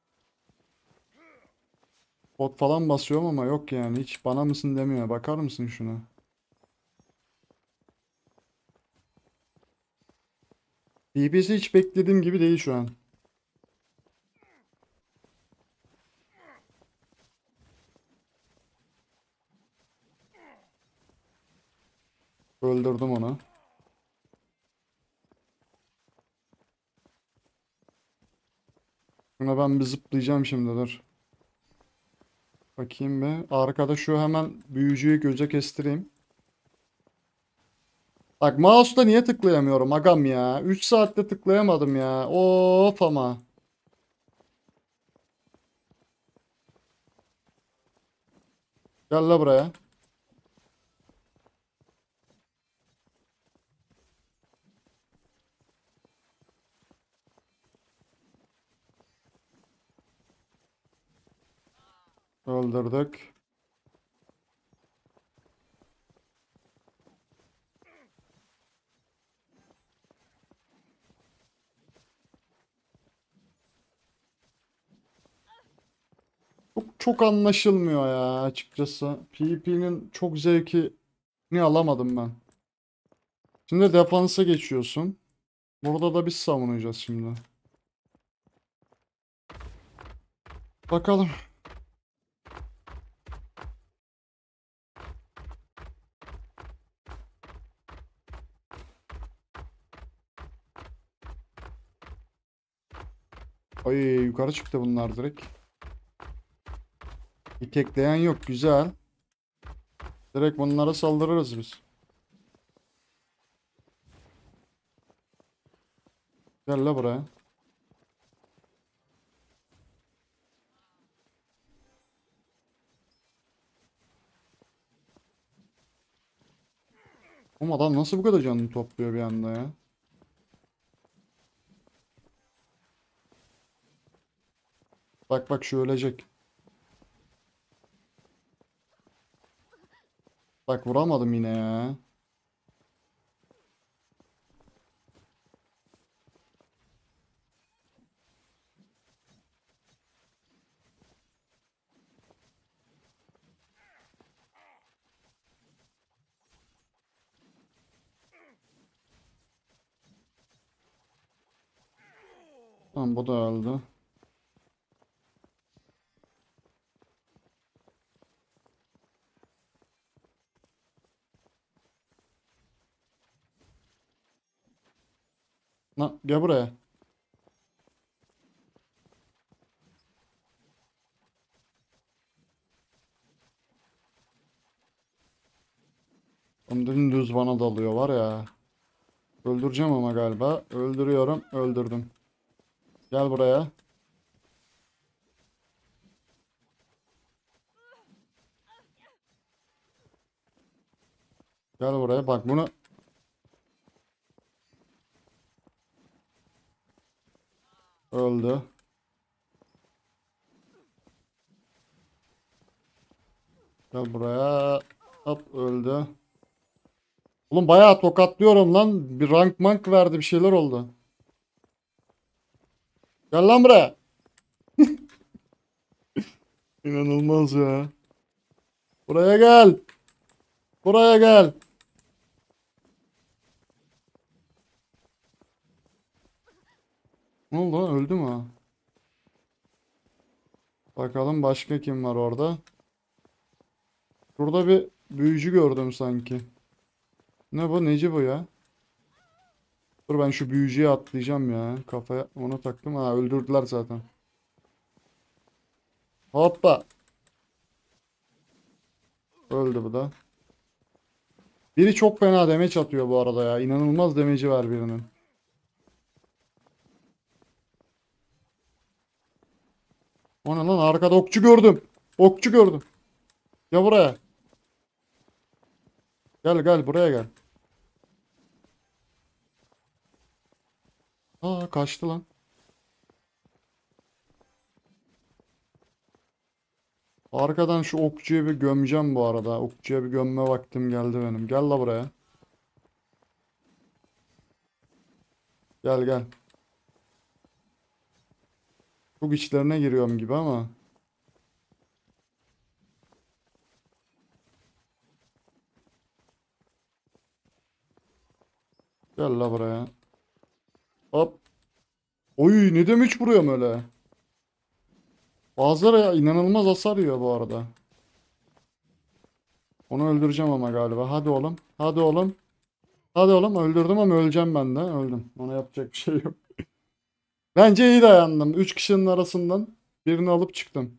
S1: Bot falan basıyorum ama yok yani. Hiç bana mısın demiyor. Bakar mısın şuna? B B C hiç beklediğim gibi değil şu an. Öldürdüm onu. Şuna ben bir zıplayacağım şimdi, dur. Bakayım bir. Arkada şu hemen büyücüyü göze kestireyim. Bak mouse'da niye tıklayamıyorum agam ya. üç saatte tıklayamadım ya. Of ama. Gel la buraya. Öldürdük. Çok, çok anlaşılmıyor ya açıkçası. PvP'nin çok zevkini alamadım ben. Şimdi defansa geçiyorsun. Burada da biz savunacağız şimdi. Bakalım. Ay yukarı çıktı bunlar direkt. İtekleyen yok. Güzel. Direkt bunlara saldırırız biz. Gel la buraya. Ama adam nasıl bu kadar canını topluyor bir anda ya? Bak bak şu ölecek. Bak vuramadım yine ya. Tamam bu da öldü. Lan gel buraya. Oğlum dümdüz bana dalıyor var ya. Öldüreceğim ama galiba. Öldürüyorum. Öldürdüm. Gel buraya. Gel buraya. Bak bunu. Öldü. Gel buraya. Hop öldü. Oğlum bayağı tokatlıyorum lan. Bir rank mank verdi bir şeyler oldu. Gel lan buraya. İnanılmaz ya. Buraya gel. Buraya gel. Ne oldu lan? Öldü mü? Ha? Bakalım başka kim var orada? Burada bir büyücü gördüm sanki. Ne bu? Neci bu ya? Dur ben şu büyücüye atlayacağım ya. Kafaya onu taktım. Ha öldürdüler zaten. Hoppa. Öldü bu da. Biri çok fena demeç atıyor bu arada ya. İnanılmaz demeci var birinin. O ne lan? Arkada okçu gördüm. Okçu gördüm. Gel buraya. Gel gel buraya gel. Aa kaçtı lan. Arkadan şu okçuyu bir gömeceğim bu arada. Okçuya bir gömme vaktim geldi benim. Gel la buraya. Gel gel. Çok içlerine giriyorum gibi ama. Gel la buraya. Hop. Oy ne demek vuruyorum öyle. Bazıları ya, inanılmaz hasar yiyor bu arada. Onu öldüreceğim ama galiba. Hadi oğlum. Hadi oğlum. Hadi oğlum öldürdüm ama öleceğim ben de. Öldüm. Ona yapacak bir şey yok. Bence iyi dayandım. Üç kişinin arasından birini alıp çıktım.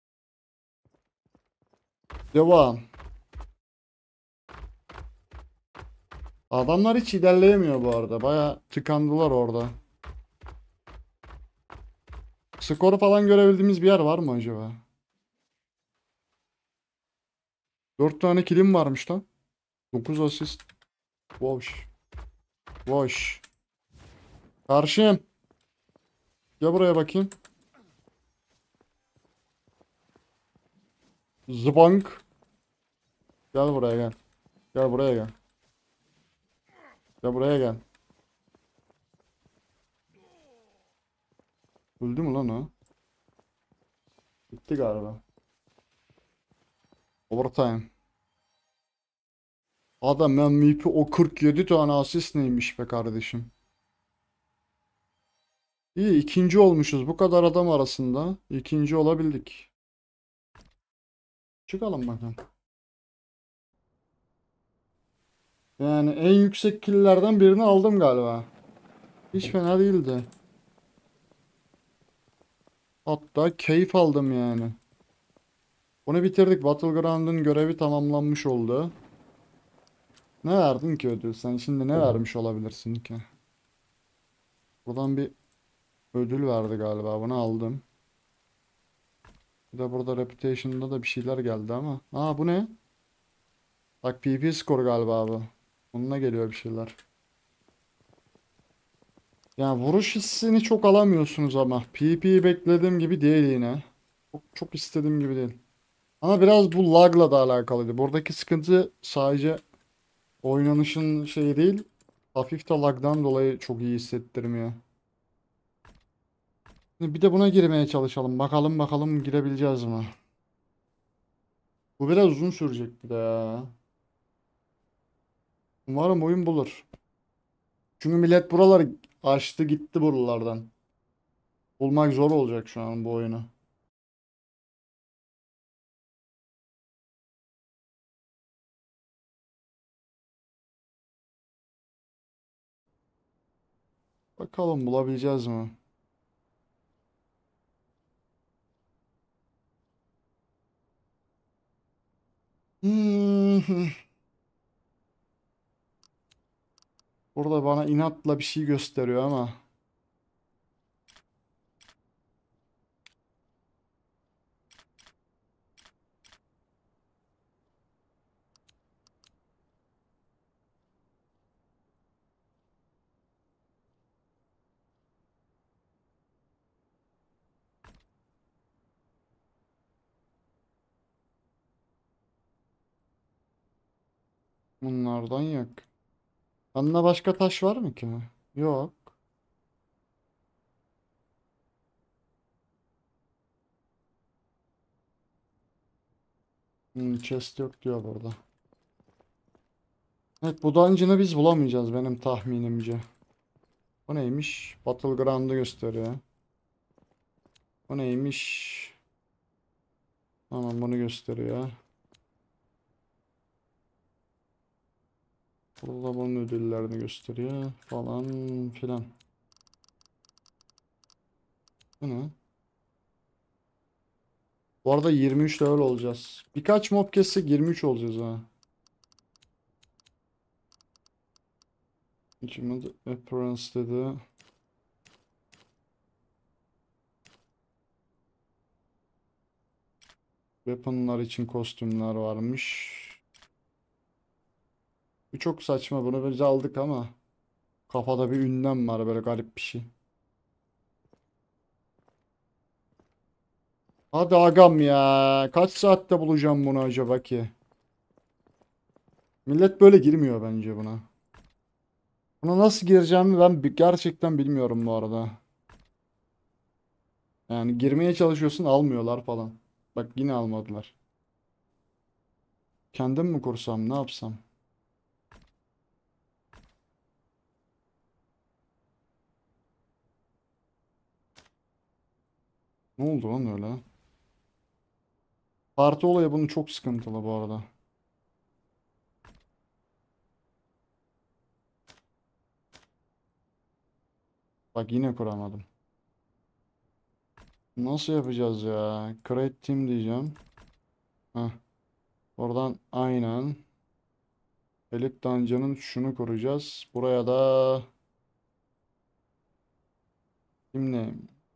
S1: Devam. Adamlar hiç ilerleyemiyor bu arada. Baya tıkandılar orada. Skoru falan görebildiğimiz bir yer var mı acaba? Dört tane kilim varmış lan. Dokuz asist. Boş. Boş. Karşıyım. Gel buraya bakayım. Zbank. Gel buraya gel. Gel buraya gel. Gel buraya gel. Öldü mü lan o? Bitti galiba. Overtime. Adam M V P o kırk yedi tane asist neymiş be kardeşim. İyi ikinci olmuşuz. Bu kadar adam arasında ikinci olabildik. Çıkalım bakalım. Yani en yüksek killlerden birini aldım galiba. Hiç fena değildi. Hatta keyif aldım yani. Bunu bitirdik. Battleground'un görevi tamamlanmış oldu. Ne verdin ki ödül? Sen şimdi ne vermiş olabilirsin ki? Buradan bir ödül verdi galiba. Bunu aldım. Bir de burada Reputation'da da bir şeyler geldi ama. Aa bu ne? Bak P P skor galiba bu. Onunla geliyor bir şeyler. Yani vuruş hissini çok alamıyorsunuz ama. P P'yi beklediğim gibi değil yine. Çok, çok istediğim gibi değil. Ama biraz bu lag'la da alakalıydı. Buradaki sıkıntı sadece oynanışın şeyi değil. Hafif de lag'dan dolayı çok iyi hissettirmiyor. Şimdi bir de buna girmeye çalışalım. Bakalım bakalım girebileceğiz mi? Bu biraz uzun sürecek bir de ya. Umarım oyun bulur. Çünkü millet buraları açtı gitti buralardan. Bulmak zor olacak şu an bu oyunu. Bakalım bulabileceğiz mi? Hmm. Burada bana inatla bir şey gösteriyor ama. Bunlardan yok. Bende başka taş var mı ki? Yok. Hmm, chest yok diyor burada. Evet bu dungeon'ı biz bulamayacağız benim tahminimce. Bu neymiş? Battleground'ı gösteriyor. Bu neymiş? Tamam bunu gösteriyor. Burada bunun ödüllerini gösteriyor falan filan. Bu ne? Bu arada yirmi üç level olacağız. Birkaç mob kessek yirmi üç olacağız ha. Achievement Appearance dedi. Weapon'lar için kostümler varmış. Bu çok saçma. Bunu biz aldık ama kafada bir ünlem var böyle garip bir şey. Hadi agam ya. Kaç saatte bulacağım bunu acaba ki? Millet böyle girmiyor bence buna. Buna nasıl gireceğimi ben bi- gerçekten bilmiyorum bu arada. Yani girmeye çalışıyorsun almıyorlar falan. Bak yine almadılar. Kendim mi kursam ne yapsam? Ne oldu lan öyle? Parti olayı bunu çok sıkıntılı bu arada. Bak yine kuramadım. Nasıl yapacağız ya? Create team diyeceğim. Heh. Oradan aynen. Elite Dungeon'ın şunu kuracağız. Buraya da şimdi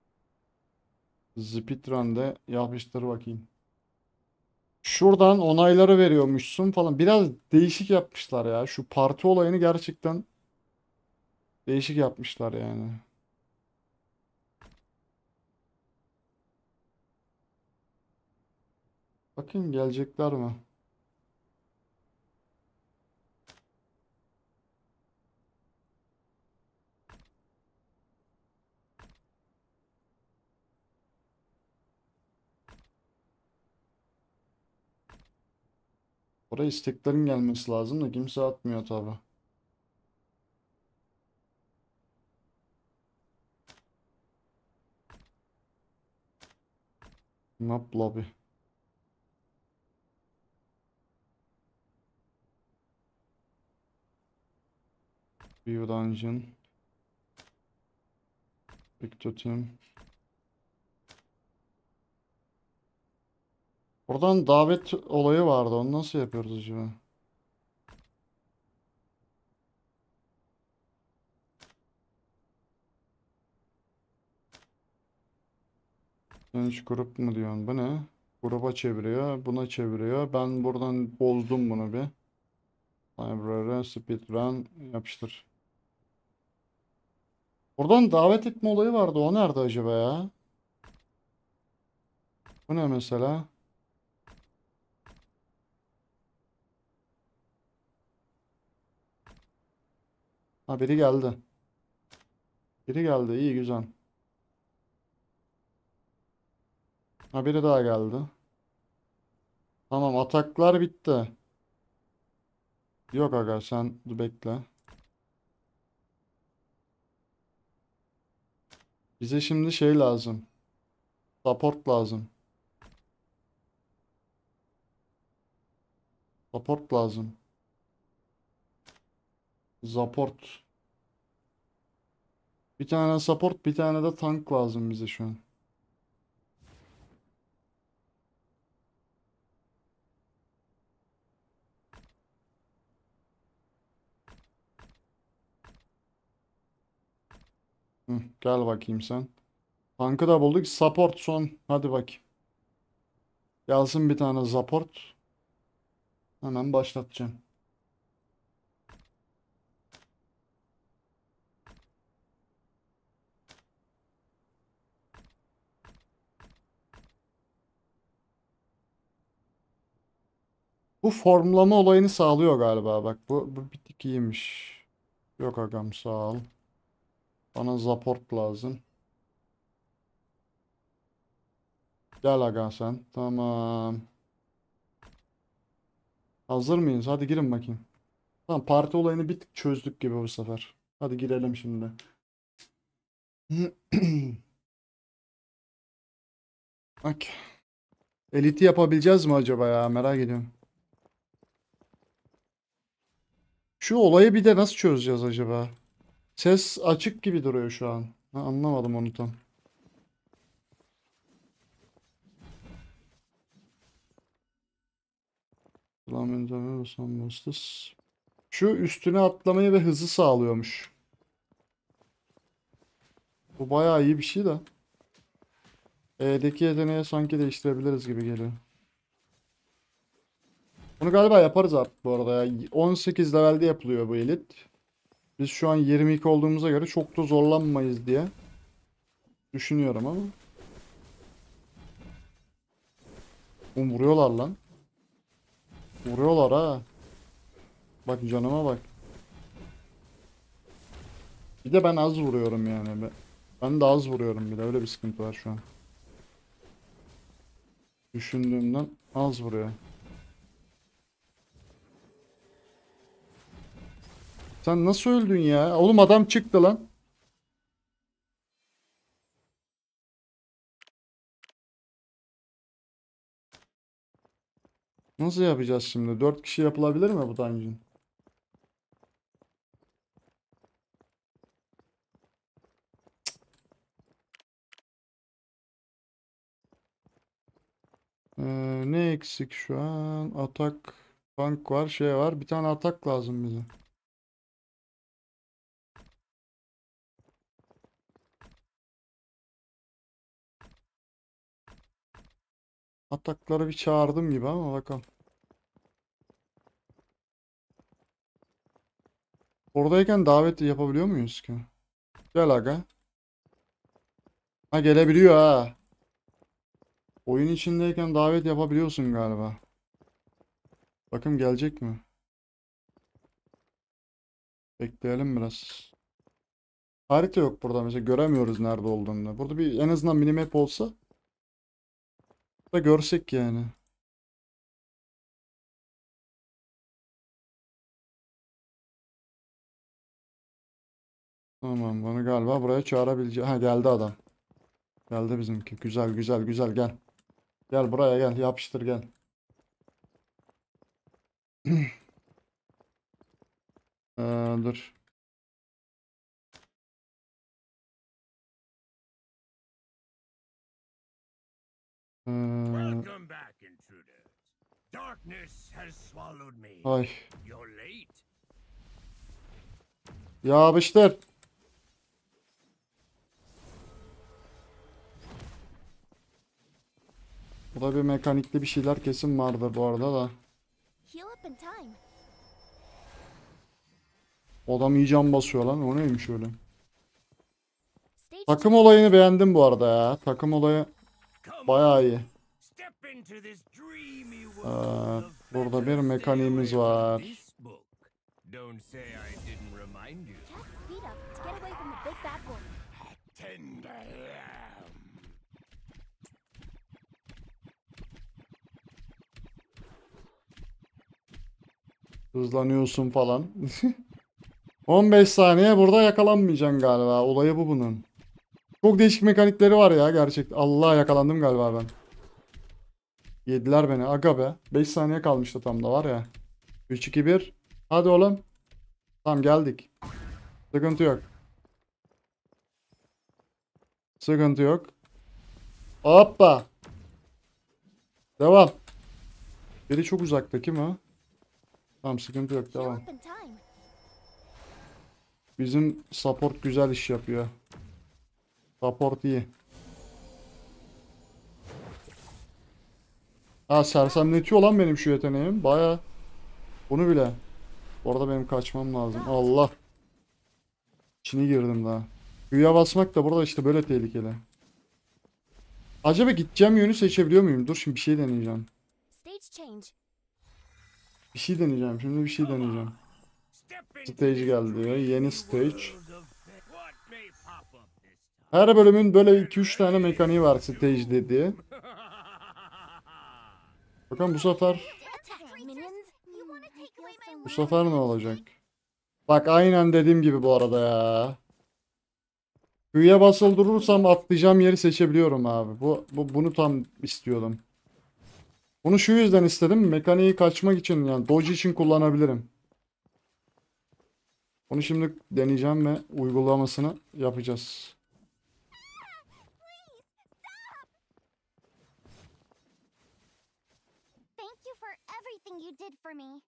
S1: Speedrun'de yapıştır bakayım. Şuradan onayları veriyormuşsun falan. Biraz değişik yapmışlar ya. Şu parti olayını gerçekten değişik yapmışlar yani. Bakayım gelecekler mi? Oraya isteklerin gelmesi lazım da kimse atmıyor tabi. Map lobby. View Dungeon. Victor Team. Oradan davet olayı vardı. Onu nasıl yapıyoruz acaba? Genç grup mu diyorsun? Bu ne? Gruba çeviriyor. Buna çeviriyor. Ben buradan bozdum bunu bir. Library, speedrun yapıştır. Oradan davet etme olayı vardı. O nerede acaba ya? Bu ne mesela? Ha, biri geldi. Biri geldi. İyi, güzel. Ha, biri daha geldi. Tamam, ataklar bitti. Yok aga, sen dur bekle. Bize şimdi şey lazım. Support lazım. Support lazım. Support. Bir tane support, bir tane de tank lazım bize şu an. Hı, gel bakayım sen. Tankı da bulduk. Support son. Hadi bakayım. Gelsin bir tane support. Hemen başlatacağım. Bu formlama olayını sağlıyor galiba. Bak bu, bu bir tık iyiymiş. Yok agam, sağ ol. Bana support lazım. Gel aga sen. Tamam. Hazır mıyız? Hadi girin bakayım. Tamam, parti olayını bir tık çözdük gibi bu sefer. Hadi girelim şimdi. Bak. Eliti yapabileceğiz mi acaba ya? Merak ediyorum. Şu olayı bir de nasıl çözeceğiz acaba? Ses açık gibi duruyor şu an. Ha, anlamadım onu tam. Şu üstüne atlamayı ve hızı sağlıyormuş. Bu bayağı iyi bir şey de. E'deki yeteneği sanki değiştirebiliriz gibi geliyor. Bunu galiba yaparız artık bu arada ya. on sekiz levelde yapılıyor bu elit. Biz şu an yirmi iki olduğumuza göre çok da zorlanmayız diye düşünüyorum ama. Oğlum vuruyorlar lan. Vuruyorlar ha. Bak canıma bak. Bir de ben az vuruyorum yani. Ben ben de az vuruyorum bir de. Öyle bir sıkıntı var şu an. Düşündüğümden az vuruyor. Sen nasıl öldün ya? Oğlum adam çıktı lan. Nasıl yapacağız şimdi? Dört kişi yapılabilir mi bu dungeon? Ee, ne eksik şu an? Atak, tank var, şey var. Bir tane atak lazım bize. Atakları bir çağırdım gibi ama bakalım. Oradayken davet yapabiliyor muyuz ki? Gel aga. Ha, gelebiliyor ha. Oyun içindeyken davet yapabiliyorsun galiba. Bakın gelecek mi? Bekleyelim biraz. Harita yok burada mesela, göremiyoruz nerede olduğunu. Burada bir en azından minimap olsa da görsek yani. Tamam, bunu galiba buraya çağırabileceğim. Ha, geldi adam. Geldi bizimki. Güzel güzel güzel, gel. Gel buraya, gel, yapıştır gel. Ee, dur. Ee,
S6: Welcome back, intruder. intruders. Darkness has swallowed me.
S1: Ay.
S6: You're late.
S1: Yapıştır. Burada bir mekanikli bir şeyler kesin vardır bu arada da.
S2: Heal up in time.
S1: Adam iyi can basıyor lan. O neymiş öyle?
S2: Stage
S1: Takım olayını beğendim bu arada ya. Takım olayı
S6: Come
S1: bayağı iyi.
S6: step into this dreamy
S1: Ee,
S6: world of
S1: burada bir
S6: better.
S1: mekaniğimiz
S6: Stay away
S1: var.
S6: from this book. Don't say I didn't remind you.
S2: Just speed up to get away from the big bad wolf.
S6: Tender lamb.
S1: Hızlanıyorsun falan. on beş saniye burada yakalanmayacaksın galiba. Olayı bu bunun. Çok değişik mekanikleri var ya gerçekten. Allah, yakalandım galiba ben. Yediler beni. Aga be. beş saniye kalmıştı tam da var ya. üç iki bir. Hadi oğlum. Tamam geldik. Sıkıntı yok. Sıkıntı yok. Hoppa. Devam. Biri çok uzakta, kim o? Tamam, sıkıntı yok,
S2: Heal
S1: devam.
S2: up in time.
S1: Bizim support güzel iş yapıyor. Support iyi. Ha, sersemletiyor lan benim şu yeteneğim. Baya. Bunu bile. Bu arada benim kaçmam lazım. Allah. İçine girdim daha. Q'ya basmak da burada işte böyle tehlikeli. Acaba gideceğim yönü seçebiliyor muyum? Dur şimdi bir şey deneyeceğim.
S2: Stage change.
S1: Bir şey deneyeceğim. Şimdi bir şey deneyeceğim.
S6: Step into
S1: Stage
S6: this
S1: geldi diyor.
S6: dreamy
S1: Yeni stage.
S6: world of fe- What may pop up this time?
S1: Her bölümün böyle iki üç tane mekaniği var stage dediği. Bakın bu sefer
S2: Attack minions. You wanna take away my
S1: bu sefer ne olacak? Bak aynen dediğim gibi bu arada ya. Q'ya basılı durursam atlayacağım yeri seçebiliyorum abi. Bu, bu bunu tam istiyordum. Bunu şu yüzden istedim. Mekaniği kaçmak için, yani dodge için kullanabilirim. Bunu şimdi deneyeceğim ve uygulamasını yapacağız.
S2: Thank you for everything you did for me.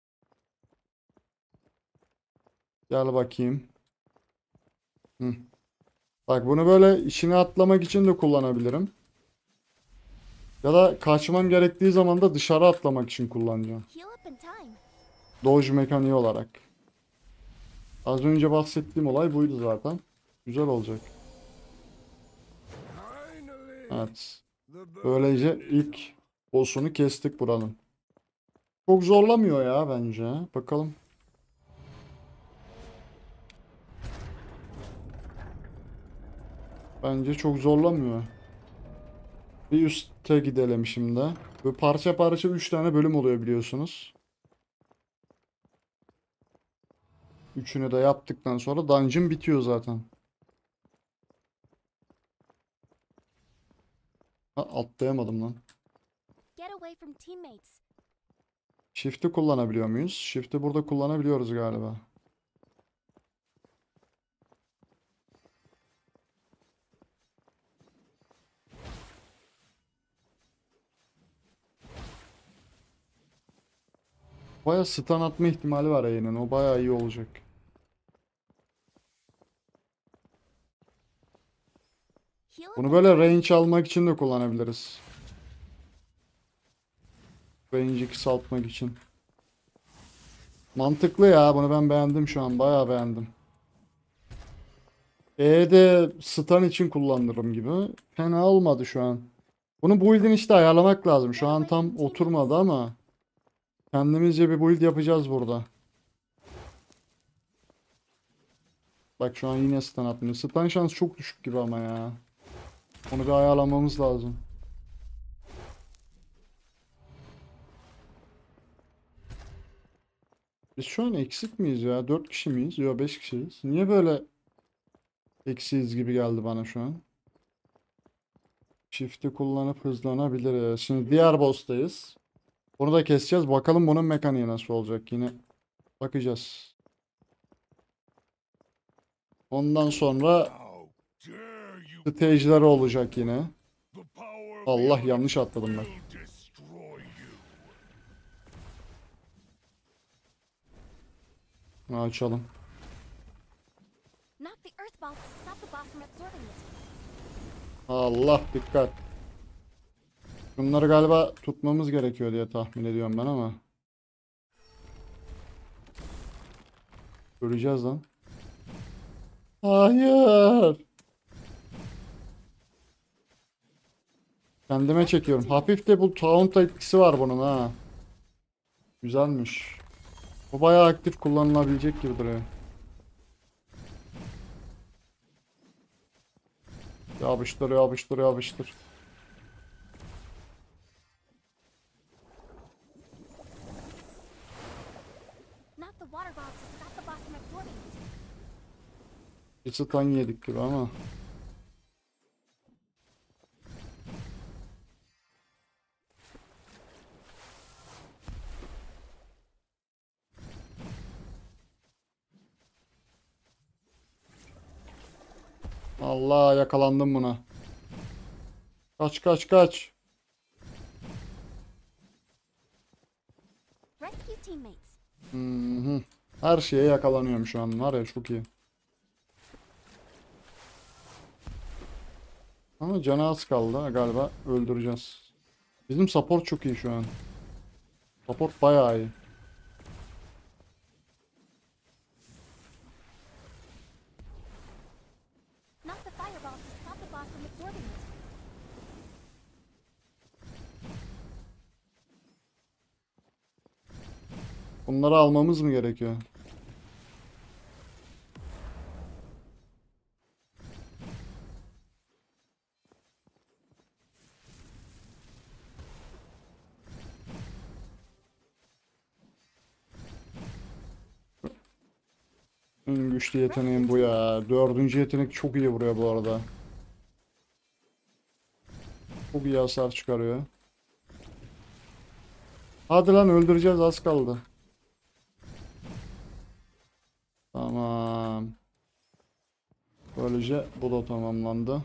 S1: Gel bakayım. Hı. Bak bunu böyle içine atlamak için de kullanabilirim. Ya da kaçmam gerektiği zaman da dışarı atlamak için kullanacağım.
S2: Heal up in time.
S1: Dodge mekaniği olarak. Az önce bahsettiğim olay buydu zaten. Güzel olacak.
S6: Finally,
S1: Evet.
S6: the bird
S1: Böylece ilk boss'unu kestik buranın. Çok zorlamıyor ya bence. Bakalım. Bence çok zorlamıyor. Bir üste gidelim şimdi. Böyle parça parça üç tane bölüm oluyor biliyorsunuz. Üçünü de yaptıktan sonra dungeon bitiyor zaten. Ha, atlayamadım lan.
S2: Get away from teammates.
S1: Shift'i kullanabiliyor muyuz? Shift'i burada kullanabiliyoruz galiba. Baya stun atma ihtimali var yayının. O baya iyi olacak.
S2: Heal up
S1: Bunu
S2: in
S1: böyle
S2: time.
S1: range almak için de kullanabiliriz. Range'i kısaltmak için. Mantıklı ya. Bunu ben beğendim şu an. Bayağı beğendim. E'de stun için kullanırım gibi. Fena olmadı şu an. Bunu build'ini işte ayarlamak lazım. Şu an tam oturmadı ama kendimizce bir build yapacağız burada. Bak şu an yine stun atmıyor. Stun şansı çok düşük gibi ama ya. Onu bir ayarlamamız lazım. Biz şu an eksik miyiz ya? dört kişi miyiz? Yok, beş kişiyiz. Niye böyle eksiyiz gibi geldi bana şu an. Shift'i kullanıp hızlanabiliriz. Şimdi diğer boss'tayız. Bunu da keseceğiz. Bakalım bunun mekaniği nasıl olacak. Yine bakacağız. Ondan sonra
S3: How dare you?
S1: stage'leri olacak yine.
S3: The power of
S1: Allah,
S3: the
S1: yanlış atladım ben.
S3: will destroy you.
S1: Bunu açalım.
S2: Knock the earth balls to stop the boss from absorbing it.
S1: Allah dikkat. Bunları galiba tutmamız gerekiyor diye tahmin ediyorum ben ama. Göreceğiz lan. Hayır. Kendime çekiyorum. Hafif de bu taunt etkisi var bunun ha. Güzelmiş. Bu bayağı aktif kullanılabilecek gibi duruyor. Yapıştır, yapıştır, yapıştır.
S2: Knock the water balls to stop the boss from absorbing it.
S1: Bir stun yedik gibi ama. Allah, yakalandım buna. Kaç kaç kaç.
S2: Rescue teammates.
S1: Hı hı. Her şeye yakalanıyorum şu an, var ya, çok iyi. Ama canı az kaldı galiba, öldüreceğiz. Bizim support çok iyi şu an. Support bayağı iyi.
S2: Knock the fireballs to stop the boss from absorbing it.
S1: Bunları almamız mı gerekiyor? En güçlü yeteneğim bu ya. Dördüncü yetenek çok iyi vuruyor bu arada. Çok iyi hasar çıkarıyor. Hadi lan, öldüreceğiz, az kaldı. Tamam. Böylece bu da tamamlandı.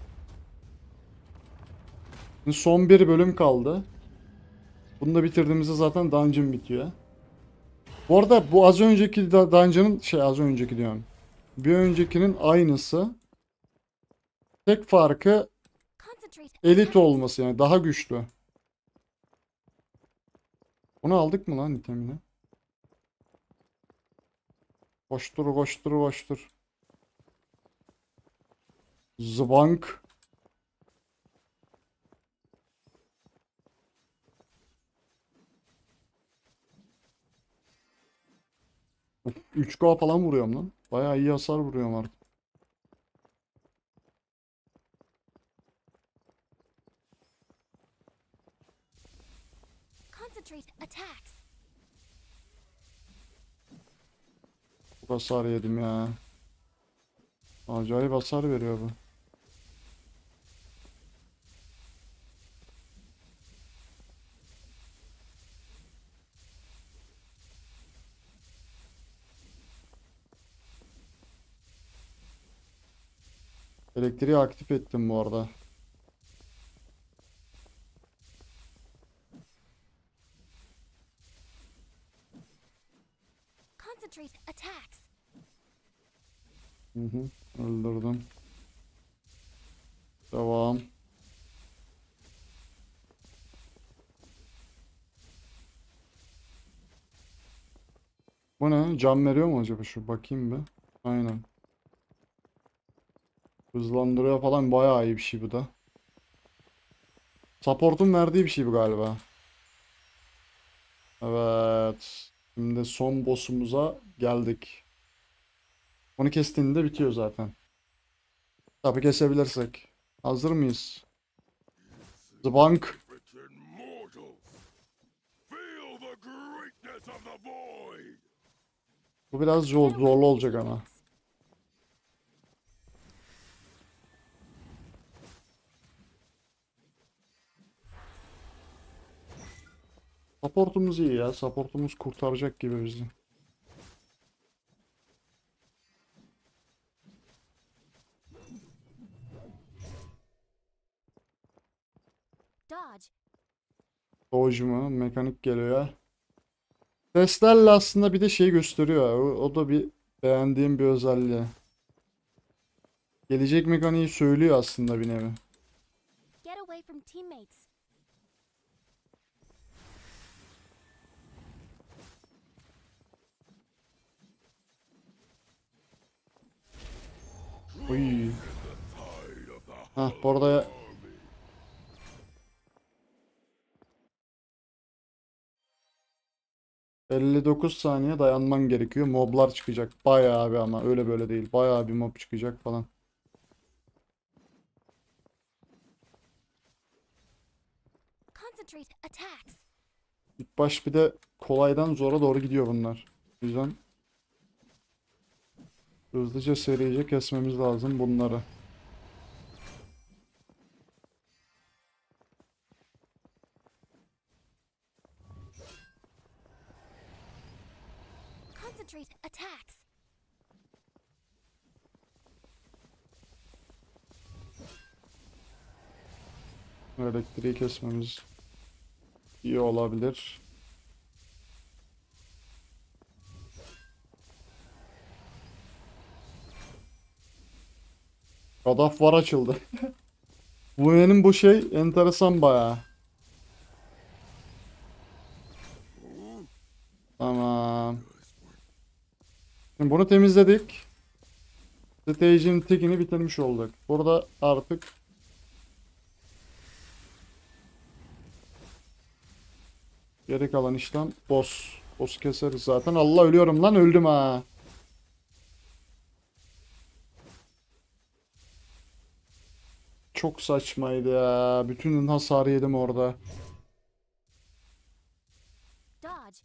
S1: Şimdi son bir bölüm kaldı. Bunu da bitirdiğimizde zaten dungeon bitiyor. Bu arada bu az önceki da- dungeon'ın şey az önceki diyorum. Bir öncekinin aynısı. Tek farkı
S2: Concentrate.
S1: elit
S2: attacks.
S1: olması, yani daha güçlü. Bunu aldık mı lan itemini? Koştur koştur koştur. Zbank. üç K falan vuruyorum lan. Bayağı iyi hasar vuruyorum artık.
S2: Concentrate attacks.
S1: Çok hasar yedim ya. Acayip hasar veriyor bu. Elektriği aktif ettim bu arada.
S2: Concentrate attacks.
S1: Hı hı, öldürdüm. Devam. Bu ne? Can veriyor mu acaba şu? Bakayım bir. Aynen. Hızlandırıyor falan, bayağı iyi bir şey bu da. Support'un verdiği bir şey bu galiba. Evet. Şimdi son boss'umuza geldik. Onu kestiğinde bitiyor zaten. Tabii kesebilirsek. Hazır mıyız? Zbank.
S3: Written mortals. Feel the greatness of the void.
S1: Bu biraz zor, zorlu olacak ama. Supportumuz iyi ya. Supportumuz kurtaracak gibi bizi.
S2: Dodge.
S1: Dodge mu? Mekanik geliyor. Testlerle aslında bir de şey gösteriyor. O, o da bir beğendiğim bir özelliği. Gelecek mekaniği söylüyor aslında bir nevi.
S2: Get away from teammates.
S1: Uy.
S3: Tide of the
S1: Hah bu arada elli dokuz saniye dayanman gerekiyor. Moblar çıkacak. Bayağı bir ama öyle böyle değil. Bayağı bir mob çıkacak falan.
S2: Concentrate attacks.
S1: İlk baş bir de kolaydan zora doğru gidiyor bunlar. O yüzden hızlıca serice kesmemiz lazım bunları.
S2: Concentrate attacks.
S1: Elektriği kesmemiz iyi olabilir. God of War açıldı. Bu benim bu şey enteresan bayağı. Tamam. Şimdi bunu temizledik. Stage'in tekini bitirmiş olduk. Burada artık geri kalan işlem boss. Boss keseriz zaten. Allah ölüyorum lan öldüm ha. Çok saçmaydı ya. Bütün hasarı yedim orada.
S2: Dodge.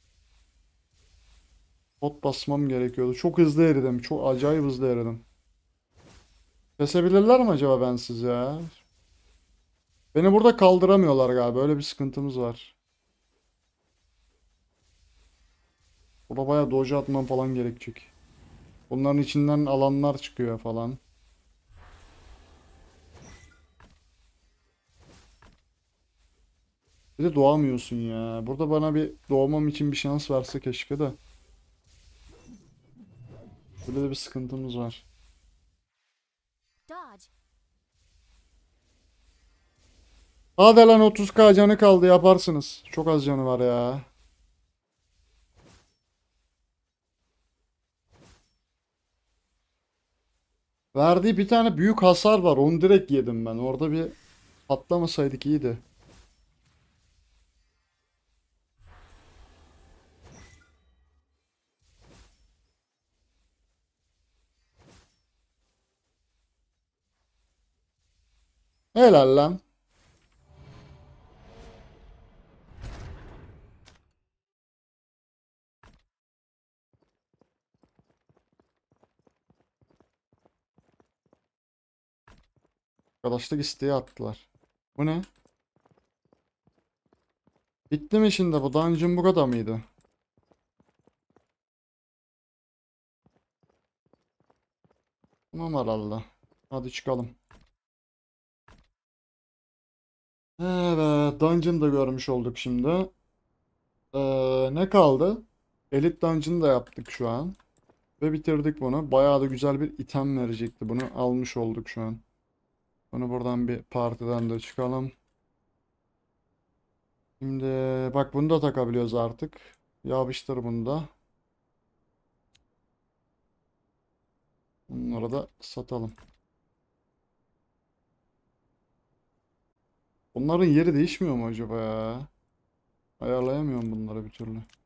S1: Bot basmam gerekiyordu. Çok hızlı eridim. Çok acayip hızlı eridim. Kesebilirler mi acaba bensiz ya? Beni burada kaldıramıyorlar galiba. Öyle bir sıkıntımız var. Burada bayağı doge atmam falan gerekecek. Bunların içinden alanlar çıkıyor falan. Bir de doğamıyorsun ya. Burada bana bir doğmam için bir şans verse keşke de. Böyle de bir sıkıntımız var.
S2: Dodge.
S1: Hadi lan otuz k canı kaldı yaparsınız. Çok az canı var ya. Verdiği bir tane büyük hasar var. Onu direkt yedim ben. Orada bir patlamasaydık iyiydi. Helal lan. Arkadaşlık isteği attılar. Bu ne? Bitti mi şimdi bu? Dungeon bu kadar mıydı? Tamam herhalde. Hadi çıkalım. Evet, Dungeon da görmüş olduk şimdi. Ee, ne kaldı? Elite Dungeon'ı da yaptık şu an. Ve bitirdik bunu. Bayağı da güzel bir item verecekti. Bunu almış olduk şu an. Bunu buradan bir partiden de çıkalım. Şimdi bak bunu da takabiliyoruz artık. Yapıştır bunu da. Bunları da satalım. Bunların yeri değişmiyor mu acaba ya? Ayarlayamıyorum bunları bir türlü.